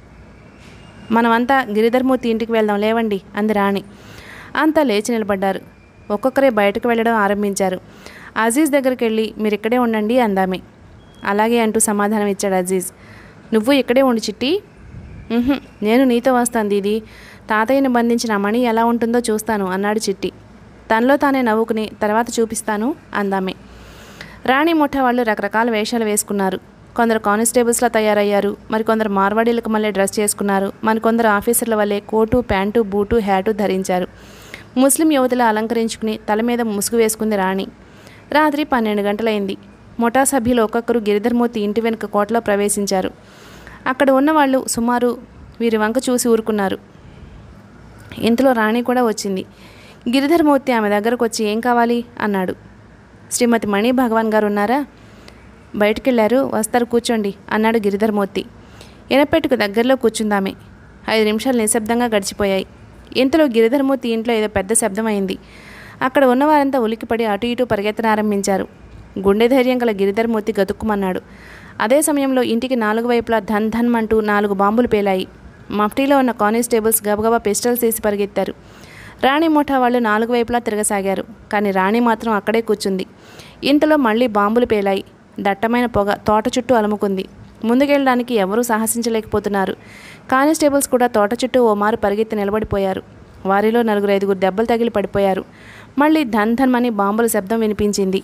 మనమంతా గిరిధర్మూర్తి ఇంటికి వెళ్దాం లేవండి అంది రాణి. అంతా లేచి నిలబడ్డారు. ఒక్కొక్కరే బయటకు వెళ్ళడం ఆరంభించారు. అజీజ్ దగ్గరికి వెళ్ళి మీరు ఇక్కడే ఉండండి అందామే. అలాగే అంటూ సమాధానం ఇచ్చాడు అజీజ్. నువ్వు ఇక్కడే ఉండి చిట్టి. నేను నీతో వస్తాను దీదీ. తాతయ్యను బంధించిన మణి ఎలా ఉంటుందో చూస్తాను అన్నాడు చిట్టి. తనలో తానే నవ్వుకుని తర్వాత చూపిస్తాను అందామే. రాణి ముఠా వాళ్ళు రకరకాల వేషాలు వేసుకున్నారు. కొందరు కానిస్టేబుల్స్లా తయారయ్యారు. మరికొందరు మార్వాడీలకు మళ్ళీ డ్రెస్ చేసుకున్నారు. మరికొందరు ఆఫీసర్ల వల్లే కోటు, ప్యాంటు, బూటు, హ్యాటు ధరించారు. ముస్లిం యువతులు అలంకరించుకుని తల మీద ముసుగు వేసుకుంది రాణి. రాత్రి 12 గంటలైంది. ముఠా సభ్యులు ఒక్కొక్కరు గిరిధర్మూర్తి ఇంటి వెనుక కోటలో ప్రవేశించారు. అక్కడ ఉన్నవాళ్ళు సుమారు వీరి వంక చూసి ఊరుకున్నారు. ఇంతలో రాణి కూడా వచ్చింది. గిరిధరమూర్తి ఆమె దగ్గరకు వచ్చి ఏం కావాలి అన్నాడు. శ్రీమతి మణి భగవాన్ గారు ఉన్నారా? బయటికెళ్ళారు, వస్తారు, కూర్చోండి అన్నాడు గిరిధరమూర్తి. ఇనపెట్టుకు దగ్గరలో కూర్చుందామే. 5 నిమిషాలు నిశ్శబ్దంగా గడిచిపోయాయి. ఇంతలో గిరిధరమూర్తి ఇంట్లో ఏదో పెద్ద శబ్దమైంది. అక్కడ ఉన్నవారంతా ఉలిక్కిపడి అటు ఇటు పరిగెత్తనారంభించారు. గుండె ధైర్యం గల గిరిధరమూర్తి గతుక్కుమన్నాడు. అదే సమయంలో ఇంటికి 4 వైపులా ధన్ ధన్ అంటూ 4 బాంబులు పేలాయి. మఫ్టీలో ఉన్న కానిస్టేబుల్స్ గబగబా పిస్టల్స్ తీసి పరిగెత్తారు. రాణి ముఠా వాళ్ళు 4 వైపులా తిరగసాగారు. కానీ రాణి మాత్రం అక్కడే కూర్చుంది. ఇంతలో మళ్ళీ బాంబులు పేలాయి. దట్టమైన పొగ తోట చుట్టూ అలుముకుంది. ముందుకెళ్ళడానికి ఎవరూ సాహసించలేకపోతున్నారు. కానిస్టేబుల్స్ కూడా తోట చుట్టూ ఓ మారు పరిగెత్తి నిలబడిపోయారు. వారిలో 4-5 దెబ్బలు తగిలి పడిపోయారు. మళ్ళీ ధన్ ధన్ అని బాంబుల శబ్దం వినిపించింది.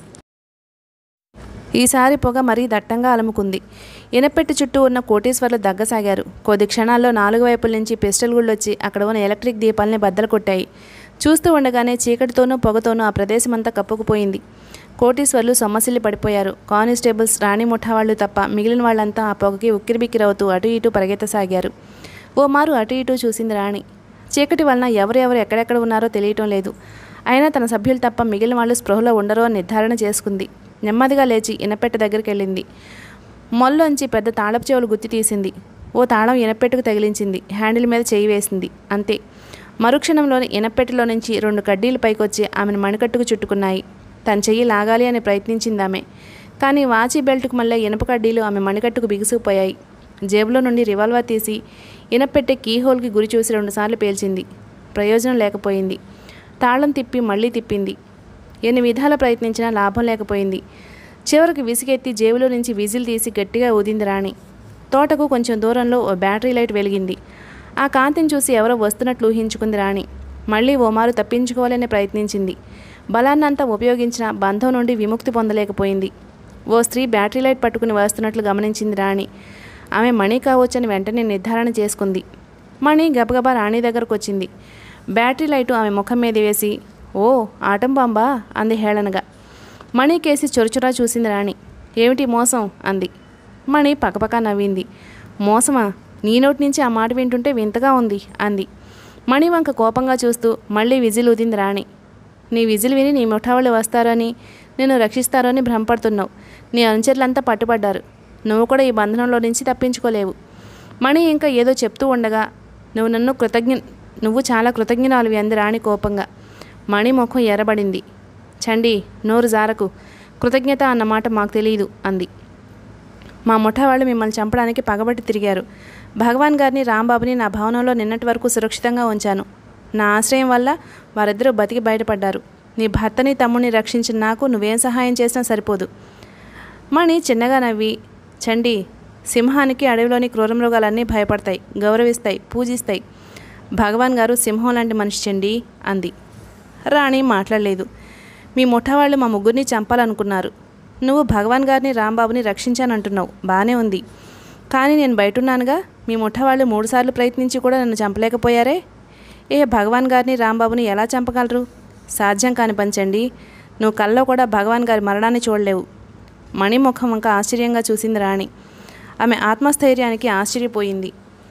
ఈసారి పొగ మరీ దట్టంగా అలుముకుంది. ఇనపెట్టి చుట్టూ ఉన్న కోటీశ్వర్లు దగ్గసాగారు. కొద్ది క్షణాల్లో 4 వైపుల నుంచి పిస్టల్ గుళ్ళొచ్చి అక్కడ ఉన్న ఎలక్ట్రిక్ దీపాలని బద్దలు కొట్టాయి. చూస్తూ ఉండగానే చీకటితోనూ పొగతోనూ ఆ ప్రదేశమంతా కప్పుకుపోయింది. కోటీశ్వర్లు సొమ్మసిల్లి పడిపోయారు. కానిస్టేబుల్స్, రాణి ముఠా వాళ్ళు తప్ప మిగిలిన వాళ్ళంతా ఆ పొగకి ఉక్కిరిబిక్కిరవుతూ అటు ఇటు పరిగెత్తసాగారు. ఓ మారు అటు ఇటు చూసింది రాణి. చీకటి వలన ఎవరెవరు ఎక్కడెక్కడ ఉన్నారో తెలియటం లేదు. అయినా తన సభ్యులు తప్ప మిగిలిన వాళ్ళు స్పృహలో ఉండరో అని నిర్ధారణ చేసుకుంది. నెమ్మదిగా లేచి ఇనపెట్టె దగ్గరికి వెళ్ళింది. మొల్లోంచి పెద్ద తాళపు చెవులు గుత్తి తీసింది. ఓ తాళం ఇనపెట్టుకు తగిలించింది. హ్యాండిల్ మీద చేయి వేసింది. అంతే. మరుక్షణంలోని ఇనపెట్టెలో నుంచి 2 కడ్డీలు పైకొచ్చి ఆమెను మణికట్టుకు చుట్టుకున్నాయి. తన చెయ్యి లాగాలి అని ప్రయత్నించిందామె. కానీ వాచి బెల్ట్కు మళ్ళీ ఇనప కడ్డీలు ఆమె మణికట్టుకు బిగుసుకుపోయాయి. జేబులో నుండి రివాల్వర్ తీసి ఇనపెట్టె కీహోల్కి గురి చూసి 2 సార్లు పేల్చింది. ప్రయోజనం లేకపోయింది. తాళం తిప్పి మళ్ళీ తిప్పింది. ఎన్ని విధాల ప్రయత్నించినా లాభం లేకపోయింది. చివరికి విసిగెత్తి జేబులో నుంచి విజిల్ తీసి గట్టిగా ఊదింది రాణి. తోటకు కొంచెం దూరంలో ఓ బ్యాటరీ లైట్ వెలిగింది. ఆ కాంతిని చూసి ఎవరో వస్తున్నట్లు ఊహించుకుంది రాణి. మళ్ళీ ఓ మారు తప్పించుకోవాలని ప్రయత్నించింది. బలాన్నంతా ఉపయోగించిన బంధం నుండి విముక్తి పొందలేకపోయింది. ఓ స్త్రీ బ్యాటరీ లైట్ పట్టుకుని వస్తున్నట్లు గమనించింది రాణి. ఆమె మణి కావచ్చని వెంటనే నిర్ధారణ చేసుకుంది. మణి గబగబా రాణి దగ్గరకు వచ్చింది. బ్యాటరీ లైటు ఆమె ముఖం మీద వేసి, ఓ ఆటం బాంబా అంది హేళనగా. మణి కేసి చొరచురా చూసింది రాణి. ఏమిటి మోసం అంది. మణి పకపక నవ్వింది. మోసమా? నీ నోటి నుంచి ఆ మాట వింటుంటే వింతగా ఉంది అంది. మణి వంక కోపంగా చూస్తూ మళ్ళీ విజిల్ ఊదింది రాణి. నీ విజిల్ విని నీ ముఠావాళ్ళు వస్తారని, నిన్ను రక్షిస్తారో అని భ్రమపడుతున్నావు. నీ అనుచరులంతా పట్టుబడ్డారు. నువ్వు కూడా ఈ బంధనంలో నుంచి తప్పించుకోలేవు. మణి ఇంకా ఏదో చెప్తూ ఉండగా, నువ్వు చాలా కృతజ్ఞరాలివి అంది రాణి కోపంగా. మణి ముఖం ఎర్రబడింది. చండి, నోరు జారకు. కృతజ్ఞత అన్నమాట మాకు తెలియదు అంది. మా ముఠా వాళ్ళు మిమ్మల్ని చంపడానికి పగబట్టి తిరిగారు. భగవాన్ గారిని, రాంబాబుని నా భవనంలో నిన్నటి వరకు సురక్షితంగా ఉంచాను. నా ఆశ్రయం వల్ల వారిద్దరూ బతికి బయటపడ్డారు. నీ భర్తని, తమ్ముడిని రక్షించిన నాకు నువ్వేం సహాయం చేసినా సరిపోదు. మణి చిన్నగా నవ్వి, చండి, సింహానికి అడవిలోని క్రూరమృగాలన్నీ భయపడతాయి, గౌరవిస్తాయి, పూజిస్తాయి. భగవాన్ గారు సింహం లాంటి మనిషి చండి అంది. రాణి మాట్లాడలేదు. మీ ముఠా వాళ్ళు మా ముగ్గురిని చంపాలనుకున్నారు. నువ్వు భగవాన్ గారిని, రాంబాబుని రక్షించానంటున్నావు. బాగానే ఉంది. కానీ నేను బయటున్నానుగా. మీ ముఠా వాళ్ళు 3 సార్లు ప్రయత్నించి కూడా నన్ను చంపలేకపోయారే. భగవాన్ గారిని, రాంబాబుని ఎలా చంపగలరు? సాధ్యం కాని పంచండి. నువ్వు కల్లో కూడా భగవాన్ గారి మరణాన్ని చూడలేవు. మణి ముఖం వంక ఆశ్చర్యంగా చూసింది రాణి. ఆమె ఆత్మస్థైర్యానికి ఆశ్చర్యపోయింది.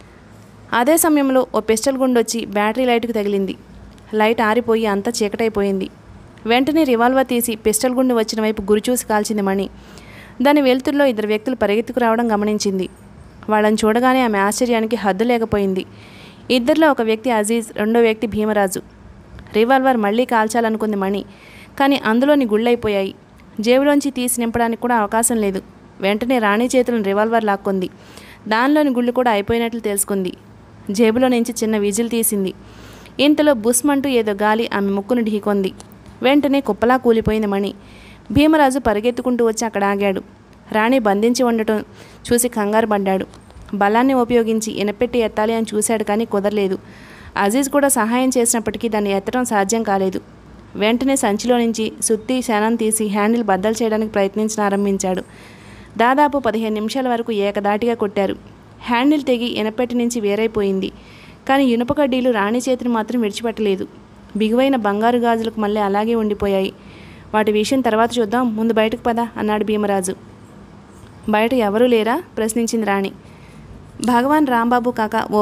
అదే సమయంలో ఓ పిస్టల్ గుండొచ్చి బ్యాటరీ లైట్కు తగిలింది. లైట్ ఆరిపోయి అంతా చీకటైపోయింది. వెంటనే రివాల్వర్ తీసి పిస్టల్ గుండు వచ్చిన వైపు గురిచూసి కాల్చింది మణి. దాని వెలుతురులో 2 వ్యక్తులు పరిగెత్తుకు రావడం గమనించింది. వాళ్ళని చూడగానే ఆమె ఆశ్చర్యానికి హద్దు లేకపోయింది. ఇద్దరిలో ఒక వ్యక్తి అజీజ్, రెండో వ్యక్తి భీమరాజు. రివాల్వర్ మళ్ళీ కాల్చాలనుకుంది మణి. కానీ అందులోని గుళ్ళైపోయాయి. జేబులోంచి తీసి నింపడానికి కూడా అవకాశం లేదు. వెంటనే రాణి చేతులను రివాల్వర్ లాక్కుంది. దానిలోని గుళ్ళు కూడా అయిపోయినట్లు తెలుసుకుంది. జేబులో నుంచి చిన్న విజిల్ తీసింది. ఇంతలో బుస్మంటూ ఏదో గాలి ఆమె ముక్కును ఢీకొంది. వెంటనే కుప్పలా కూలిపోయింది మణి. భీమరాజు పరిగెత్తుకుంటూ వచ్చి అక్కడ ఆగాడు. రాణి బంధించి ఉండటం చూసి కంగారు పడ్డాడు. బలాన్ని ఉపయోగించి ఇనపెట్టి ఎత్తాలి అని చూశాడు, కానీ కుదరలేదు. అజీజ్ కూడా సహాయం చేసినప్పటికీ దాన్ని ఎత్తడం సాధ్యం కాలేదు. వెంటనే సంచిలో నుంచి సుత్తి, శనం తీసి హ్యాండిల్ బద్దలు చేయడానికి ఆరంభించాడు. దాదాపు 15 నిమిషాల వరకు ఏకదాటిగా కొట్టారు. హ్యాండిల్ తెగి ఇనపెట్టి నుంచి వేరైపోయింది. కానీ ఇనుప కడ్డీలు రాణి చేతిని మాత్రం విడిచిపెట్టలేదు. బిగువైన బంగారు గాజులకు మళ్ళీ అలాగే ఉండిపోయాయి. వాటి విషయం తర్వాత చూద్దాం, ముందు బయటకు పద అన్నాడు భీమరాజు. బయట ఎవరూ లేరా? ప్రశ్నించింది రాణి. భగవాన్ రాంబాబు కాక ఓ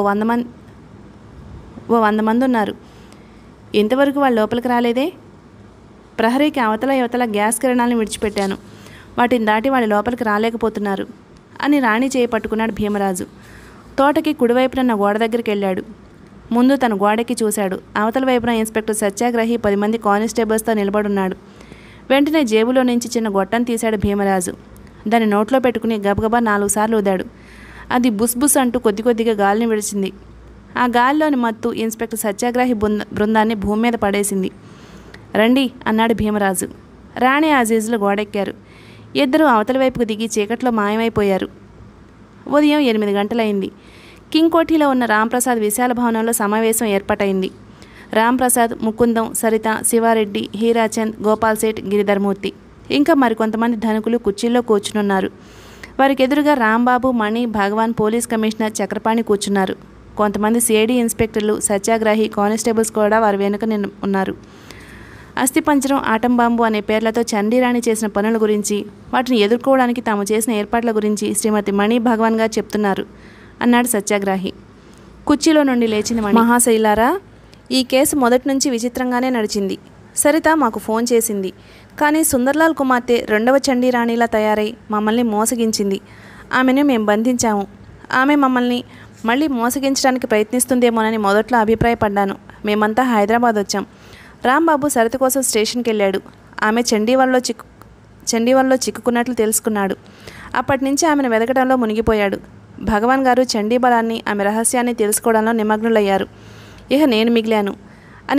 100 మంది ఉన్నారు. ఇంతవరకు వాళ్ళు లోపలికి రాలేదే? ప్రహరీకి అవతల యువతల గ్యాస్ కిరణాలను విడిచిపెట్టాను. వాటిని దాటి వాళ్ళు లోపలికి రాలేకపోతున్నారు అని రాణి చేయి పట్టుకున్నాడు భీమరాజు. తోటకి కుడివైపున గోడ దగ్గరికి వెళ్ళాడు. ముందు తన గోడకి చూశాడు. అవతల వైపున ఇన్స్పెక్టర్ సత్యాగ్రహి 10 మంది కానిస్టేబుల్స్తో నిలబడున్నాడు. వెంటనే జేబులో నుంచి చిన్న గొట్టం తీశాడు భీమరాజు. దాన్ని నోట్లో పెట్టుకుని గబగబా 4 సార్లు ఊదాడు. అది బుస్ బుస్ అంటూ కొద్దిగా గాలిని విడిచింది. ఆ గాలిలోని మత్తు ఇన్స్పెక్టర్ సత్యాగ్రహి బృందాన్ని భూమి మీద పడేసింది. రండి అన్నాడు భీమరాజు. రాణి అజీజులు గోడెక్కారు. ఇద్దరూ అవతల వైపుకు దిగి చీకట్లో మాయమైపోయారు. ఉదయం 8 గంటలైంది. కింగ్ కోఠీలో ఉన్న రాంప్రసాద్ విశాల భవనంలో సమావేశం ఏర్పాటైంది. రాంప్రసాద్, ముకుందం, సరిత, శివారెడ్డి, హీరాచంద్, గోపాల్ సేఠ్, గిరిధర్మూర్తి ఇంకా మరికొంతమంది ధనికులు కుర్చీల్లో కూర్చునున్నారు. వారికి ఎదురుగా రాంబాబు, మణి, భగవాన్, పోలీస్ కమిషనర్ చక్రపాణి కూర్చున్నారు. కొంతమంది సిఐడి ఇన్స్పెక్టర్లు, సత్యాగ్రహి, కానిస్టేబుల్స్ కూడా వారి వెనుక ఉన్నారు. అస్థిపంజరం, ఆటం బాంబు అనే పేర్లతో చండీరాణి చేసిన పనుల గురించి, వాటిని ఎదుర్కోవడానికి తాము చేసిన ఏర్పాట్ల గురించి శ్రీమతి మణి భగవాన్ గారు చెప్తున్నారు అన్నాడు సత్యాగ్రహి. కుర్చీలో నుండి లేచింది మణి. మహాశైలారా, ఈ కేసు మొదటి నుంచి విచిత్రంగానే నడిచింది. సరిత మాకు ఫోన్ చేసింది. కానీ సుందర్లాల్ కుమార్తె 2వ చండీరాణిలా తయారై మమ్మల్ని మోసగించింది. ఆమెను మేము బంధించాము. ఆమె మమ్మల్ని మళ్ళీ మోసగించడానికి ప్రయత్నిస్తుందేమోనని మొదట్లో అభిప్రాయపడ్డాను. మేమంతా హైదరాబాద్ వచ్చాం. రాంబాబు సరిత కోసం స్టేషన్కి వెళ్ళాడు. ఆమె చండీవల్లో చిక్కుకున్నట్లు తెలుసుకున్నాడు. అప్పటి నుంచి ఆమెను వెతకడంలో మునిగిపోయాడు. భగవాన్ గారు చండీ బలాన్ని, ఆమె రహస్యాన్ని తెలుసుకోవడంలో నిమగ్నులయ్యారు. ఇక నేను మిగిలాను అని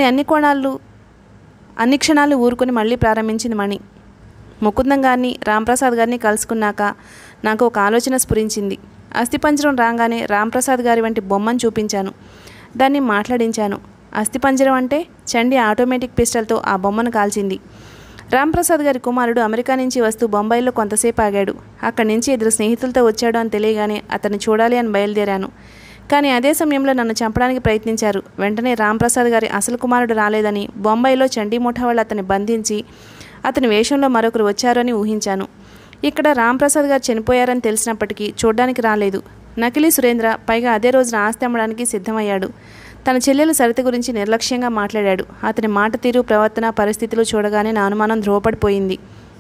అన్ని క్షణాలు ఊరుకుని మళ్ళీ ప్రారంభించింది మణి. ముకుందం గారిని, రాంప్రసాద్ గారిని కలుసుకున్నాక నాకు ఒక ఆలోచన స్ఫురించింది. అస్థిపంజరం రాగానే రాంప్రసాద్ గారి వంటి బొమ్మను చూపించాను. దాన్ని మాట్లాడించాను. అస్థిపంజరం అంటే చండీ ఆటోమేటిక్ పిస్టల్తో ఆ బొమ్మను కాల్చింది. రాంప్రసాద్ గారి కుమారుడు అమెరికా నుంచి వస్తూ బొంబాయిలో కొంతసేపు ఆగాడు. అక్కడి నుంచి 2 స్నేహితులతో వచ్చాడు అని తెలియగానే అతన్ని చూడాలి అని బయలుదేరాను. కానీ అదే సమయంలో నన్ను చంపడానికి ప్రయత్నించారు. వెంటనే రాంప్రసాద్ గారి అసలు కుమారుడు రాలేదని, బొంబాయిలో చండీ ముఠా వాళ్ళు అతన్ని బంధించి అతని వేషంలో మరొకరు వచ్చారని ఊహించాను. ఇక్కడ రాంప్రసాద్ గారు చనిపోయారని తెలిసినప్పటికీ చూడ్డానికి రాలేదు. నకిలీ సురేంద్ర పైగా అదే రోజున ఆస్తి అమ్మడానికి సిద్ధమయ్యాడు. తన చెల్లెలు సరిత గురించి నిర్లక్ష్యంగా మాట్లాడాడు. అతని మాట తీరు, ప్రవర్తన, పరిస్థితులు చూడగానే నా అనుమానం ధ్రువపడిపోయింది.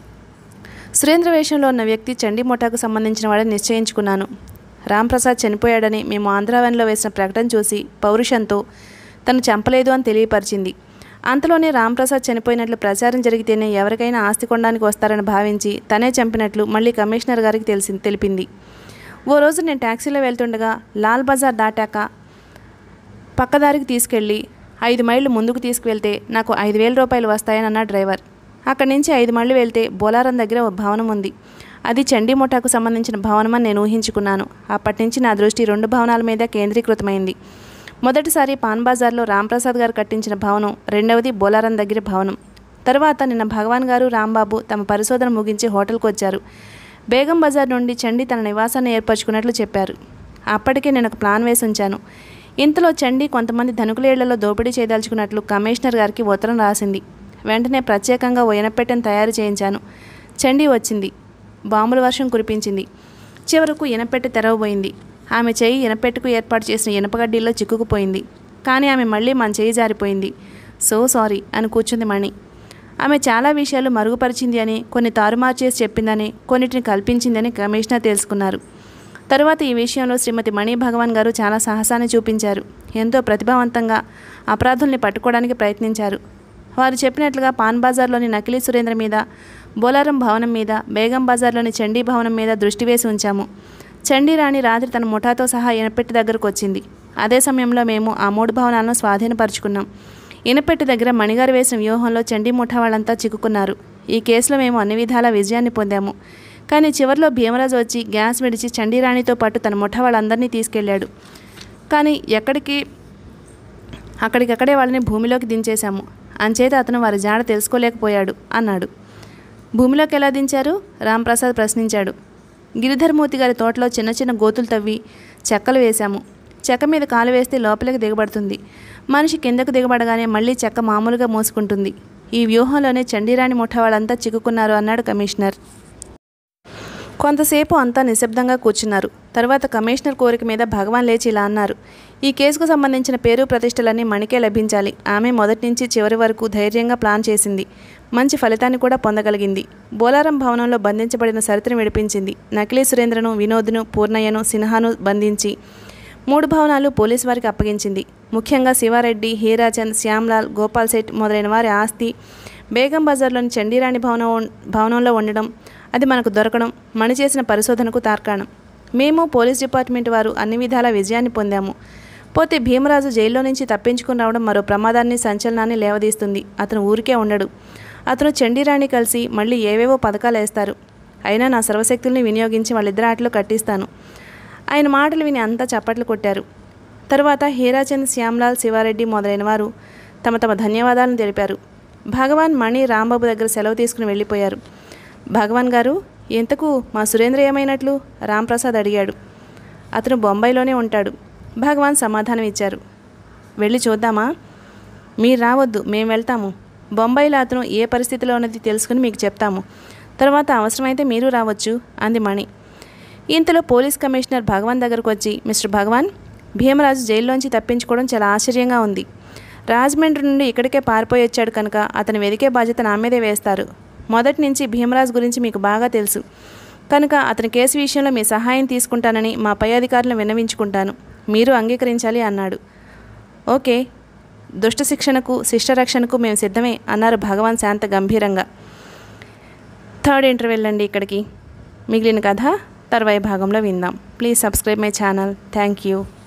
సురేంద్ర వేషంలో ఉన్న వ్యక్తి చండీ ముఠాకు సంబంధించిన వాడని నిశ్చయించుకున్నాను. రాంప్రసాద్ చనిపోయాడని మేము ఆంధ్రావనిలో వేసిన ప్రకటన చూసి పౌరుషంతో తను చంపలేదు అని తెలియపరిచింది. అంతలోనే రాంప్రసాద్ చనిపోయినట్లు ప్రచారం జరిగితేనే ఎవరికైనా ఆస్తి కొనడానికి వస్తారని భావించి తనే చంపినట్లు మళ్ళీ కమిషనర్ గారికి తెలిపింది. ఓ రోజు నేను ట్యాక్సీలో వెళ్తుండగా లాల్ బజార్ దాటాక పక్కదారికి తీసుకెళ్ళి 5 మైళ్ళు ముందుకు తీసుకువెళ్తే నాకు 5,000 రూపాయలు వస్తాయని అన్న డ్రైవర్. అక్కడి నుంచి 5 మైళ్ళు వెళ్తే బోలారం దగ్గర ఒక భవనం ఉంది. అది చండీ ముఠాకు సంబంధించిన భవనం అని నేను ఊహించుకున్నాను. అప్పటి నుంచి నా దృష్టి 2 భవనాల మీద కేంద్రీకృతమైంది. మొదటిసారి పాన్ బజార్లో రాంప్రసాద్ గారు కట్టించిన భవనం, రెండవది బోలారం దగ్గర భవనం. తర్వాత నిన్న భగవాన్ గారు, రాంబాబు తమ పరిశోధన ముగించి హోటల్కి వచ్చారు. బేగం బజార్ నుండి చండీ తన నివాసాన్ని ఏర్పరచుకున్నట్లు చెప్పారు. అప్పటికే నేను ఒక ప్లాన్ వేసి ఉంచాను. ఇంతలో చండీ కొంతమంది ధనికుల ఇళ్లలో దోపిడీ చేయదలుచుకున్నట్లు కమిషనర్ గారికి ఉత్తరం రాసింది. వెంటనే ప్రత్యేకంగా ఓ ఇనపెట్టెను తయారు చేయించాను. చండీ వచ్చింది. బాంబుల వర్షం కురిపించింది. చివరకు ఇనపెట్టె తెరవబోయింది. ఆమె చెయ్యి ఇనపెట్టుకు ఏర్పాటు చేసిన ఇనపగడ్డీల్లో చిక్కుకుపోయింది. కానీ ఆమె మళ్ళీ మన చెయ్యి జారిపోయింది. సో సారీ అని కూర్చుంది మణి. ఆమె చాలా విషయాలు మరుగుపరిచింది అని, కొన్ని తారుమారు చేసి చెప్పిందని, కొన్నిటిని కల్పించిందని కమిషనర్ తెలుసుకున్నారు. తరువాత ఈ విషయంలో శ్రీమతి మణి భగవాన్ గారు చాలా సాహసాన్ని చూపించారు. ఎంతో ప్రతిభావంతంగా అపరాధుల్ని పట్టుకోవడానికి ప్రయత్నించారు. వారు చెప్పినట్లుగా పాన్ బజార్లోని నకిలీ సురేంద్ర మీద, బోలారం భవనం మీద, బేగం బజార్లోని చండీ భవనం మీద దృష్టి వేసి ఉంచాము. చండీరాణి రాత్రి తన ముఠాతో సహా ఇనపెట్టి దగ్గరకు వచ్చింది. అదే సమయంలో మేము ఆ 3 భవనాలను స్వాధీనపరుచుకున్నాం. ఇనపెట్టి దగ్గర మణిగారు వేసిన వ్యూహంలో చండీ ముఠా వాళ్ళంతా చిక్కుకున్నారు. ఈ కేసులో మేము అన్ని విధాలా విజయాన్ని పొందాము. కానీ చివరిలో భీమరాజు వచ్చి గ్యాస్ విడిచి చండీరాణితో పాటు తన ముఠా వాళ్ళందరినీ తీసుకెళ్లాడు. కానీ అక్కడికక్కడే వాళ్ళని భూమిలోకి దించేశాము. అంచేత అతను వారి జాడ తెలుసుకోలేకపోయాడు అన్నాడు. భూమిలోకి ఎలా దించారు? రాంప్రసాద్ ప్రశ్నించాడు. గిరిధర్మూర్తి గారి తోటలో చిన్న చిన్న గోతులు తవ్వి చెక్కలు వేశాము. చెక్క మీద కాలు వేస్తే లోపలికి దిగబడుతుంది. మనిషి కిందకు దిగబడగానే మళ్ళీ చెక్క మామూలుగా మోసుకుంటుంది. ఈ వ్యూహంలోనే చండీరాణి ముఠా వాళ్ళంతా చిక్కుకున్నారు అన్నాడు కమిషనర్. కొంతసేపు అంతా నిశ్శబ్దంగా కూర్చున్నారు. తర్వాత కమిషనర్ కోరిక మీద భగవాన్ లేచి ఇలా అన్నారు. ఈ కేసుకు సంబంధించిన పేరు ప్రతిష్టలన్నీ మణికే లభించాలి. ఆమె మొదటి నుంచి చివరి వరకు ధైర్యంగా ప్లాన్ చేసింది. మంచి ఫలితాన్ని కూడా పొందగలిగింది. బోలారం భవనంలో బంధించబడిన సరితను విడిపించింది. నకిలీ సురేంద్రను, వినోద్ను, పూర్ణయ్యను, సిన్హాను బంధించి 3 భవనాలు పోలీసు వారికి అప్పగించింది. ముఖ్యంగా శివారెడ్డి, హీరాచంద్, శ్యామ్లాల్, గోపాల్ సెట్ మొదలైన వారి ఆస్తి బేగం బజార్లోని చండీరాణి భవనంలో ఉండడం, అది మనకు దొరకడం మణి చేసిన పరిశోధనకు తార్కాణం. మేము పోలీస్ డిపార్ట్మెంట్ వారు అన్ని విధాల విజయాన్ని పొందాము. పోతే భీమరాజు జైల్లో నుంచి తప్పించుకుని రావడం మరో ప్రమాదాన్ని, సంచలనాన్ని లేవదీస్తుంది. అతను ఊరికే ఉండడు. అతను చండీరాణి కలిసి మళ్ళీ ఏవేవో పథకాలు వేస్తారు. అయినా నా సర్వశక్తుల్ని వినియోగించి వాళ్ళిద్దరి ఆటలు కట్టిస్తాను. ఆయన మాటలు విని అంతా చప్పట్లు కొట్టారు. తరువాత హీరాచంద్, శ్యామ్లాల్, శివారెడ్డి మొదలైన వారు తమ తమ ధన్యవాదాలను తెలిపారు. భగవాన్, మణి రాంబాబు దగ్గర సెలవు తీసుకుని వెళ్ళిపోయారు. భగవాన్ గారు, ఎంతకు మా సురేంద్ర ఏమైనట్లు? రాంప్రసాద్ అడిగాడు. అతను బొంబాయిలోనే ఉంటాడు. భగవాన్ సమాధానం ఇచ్చారు. వెళ్ళి చూద్దామా? మీరు రావద్దు, మేము వెళ్తాము. బొంబాయిలో అతను ఏ పరిస్థితిలో ఉన్నది తెలుసుకుని మీకు చెప్తాము. తర్వాత అవసరమైతే మీరు రావచ్చు అంది మణి. ఇంతలో పోలీస్ కమిషనర్ భగవాన్ దగ్గరకు వచ్చి, మిస్టర్ భగవాన్, భీమరాజు జైల్లోంచి తప్పించుకోవడం చాలా ఆశ్చర్యంగా ఉంది. రాజమండ్రి నుండి ఇక్కడికే పారిపోయి వచ్చాడు కనుక అతను వెదికే బాధ్యత నా మీదే వేస్తారు. మొదటి నుంచి భీమరాజు గురించి మీకు బాగా తెలుసు కనుక అతని కేసు విషయంలో మీ సహాయం తీసుకుంటానని మా పై అధికారులను విన్నవించుకుంటాను. మీరు అంగీకరించాలి అన్నాడు. ఓకే, దుష్ట శిక్షణకు, శిష్టరక్షణకు మేము సిద్ధమే అన్నారు భగవాన్ శాంత గంభీరంగా. థర్డ్ ఇంటర్వెల్ అండి ఇక్కడికి. మిగిలిన కథ తర్వాయి భాగంలో విందాం. Please subscribe my channel. Thank you.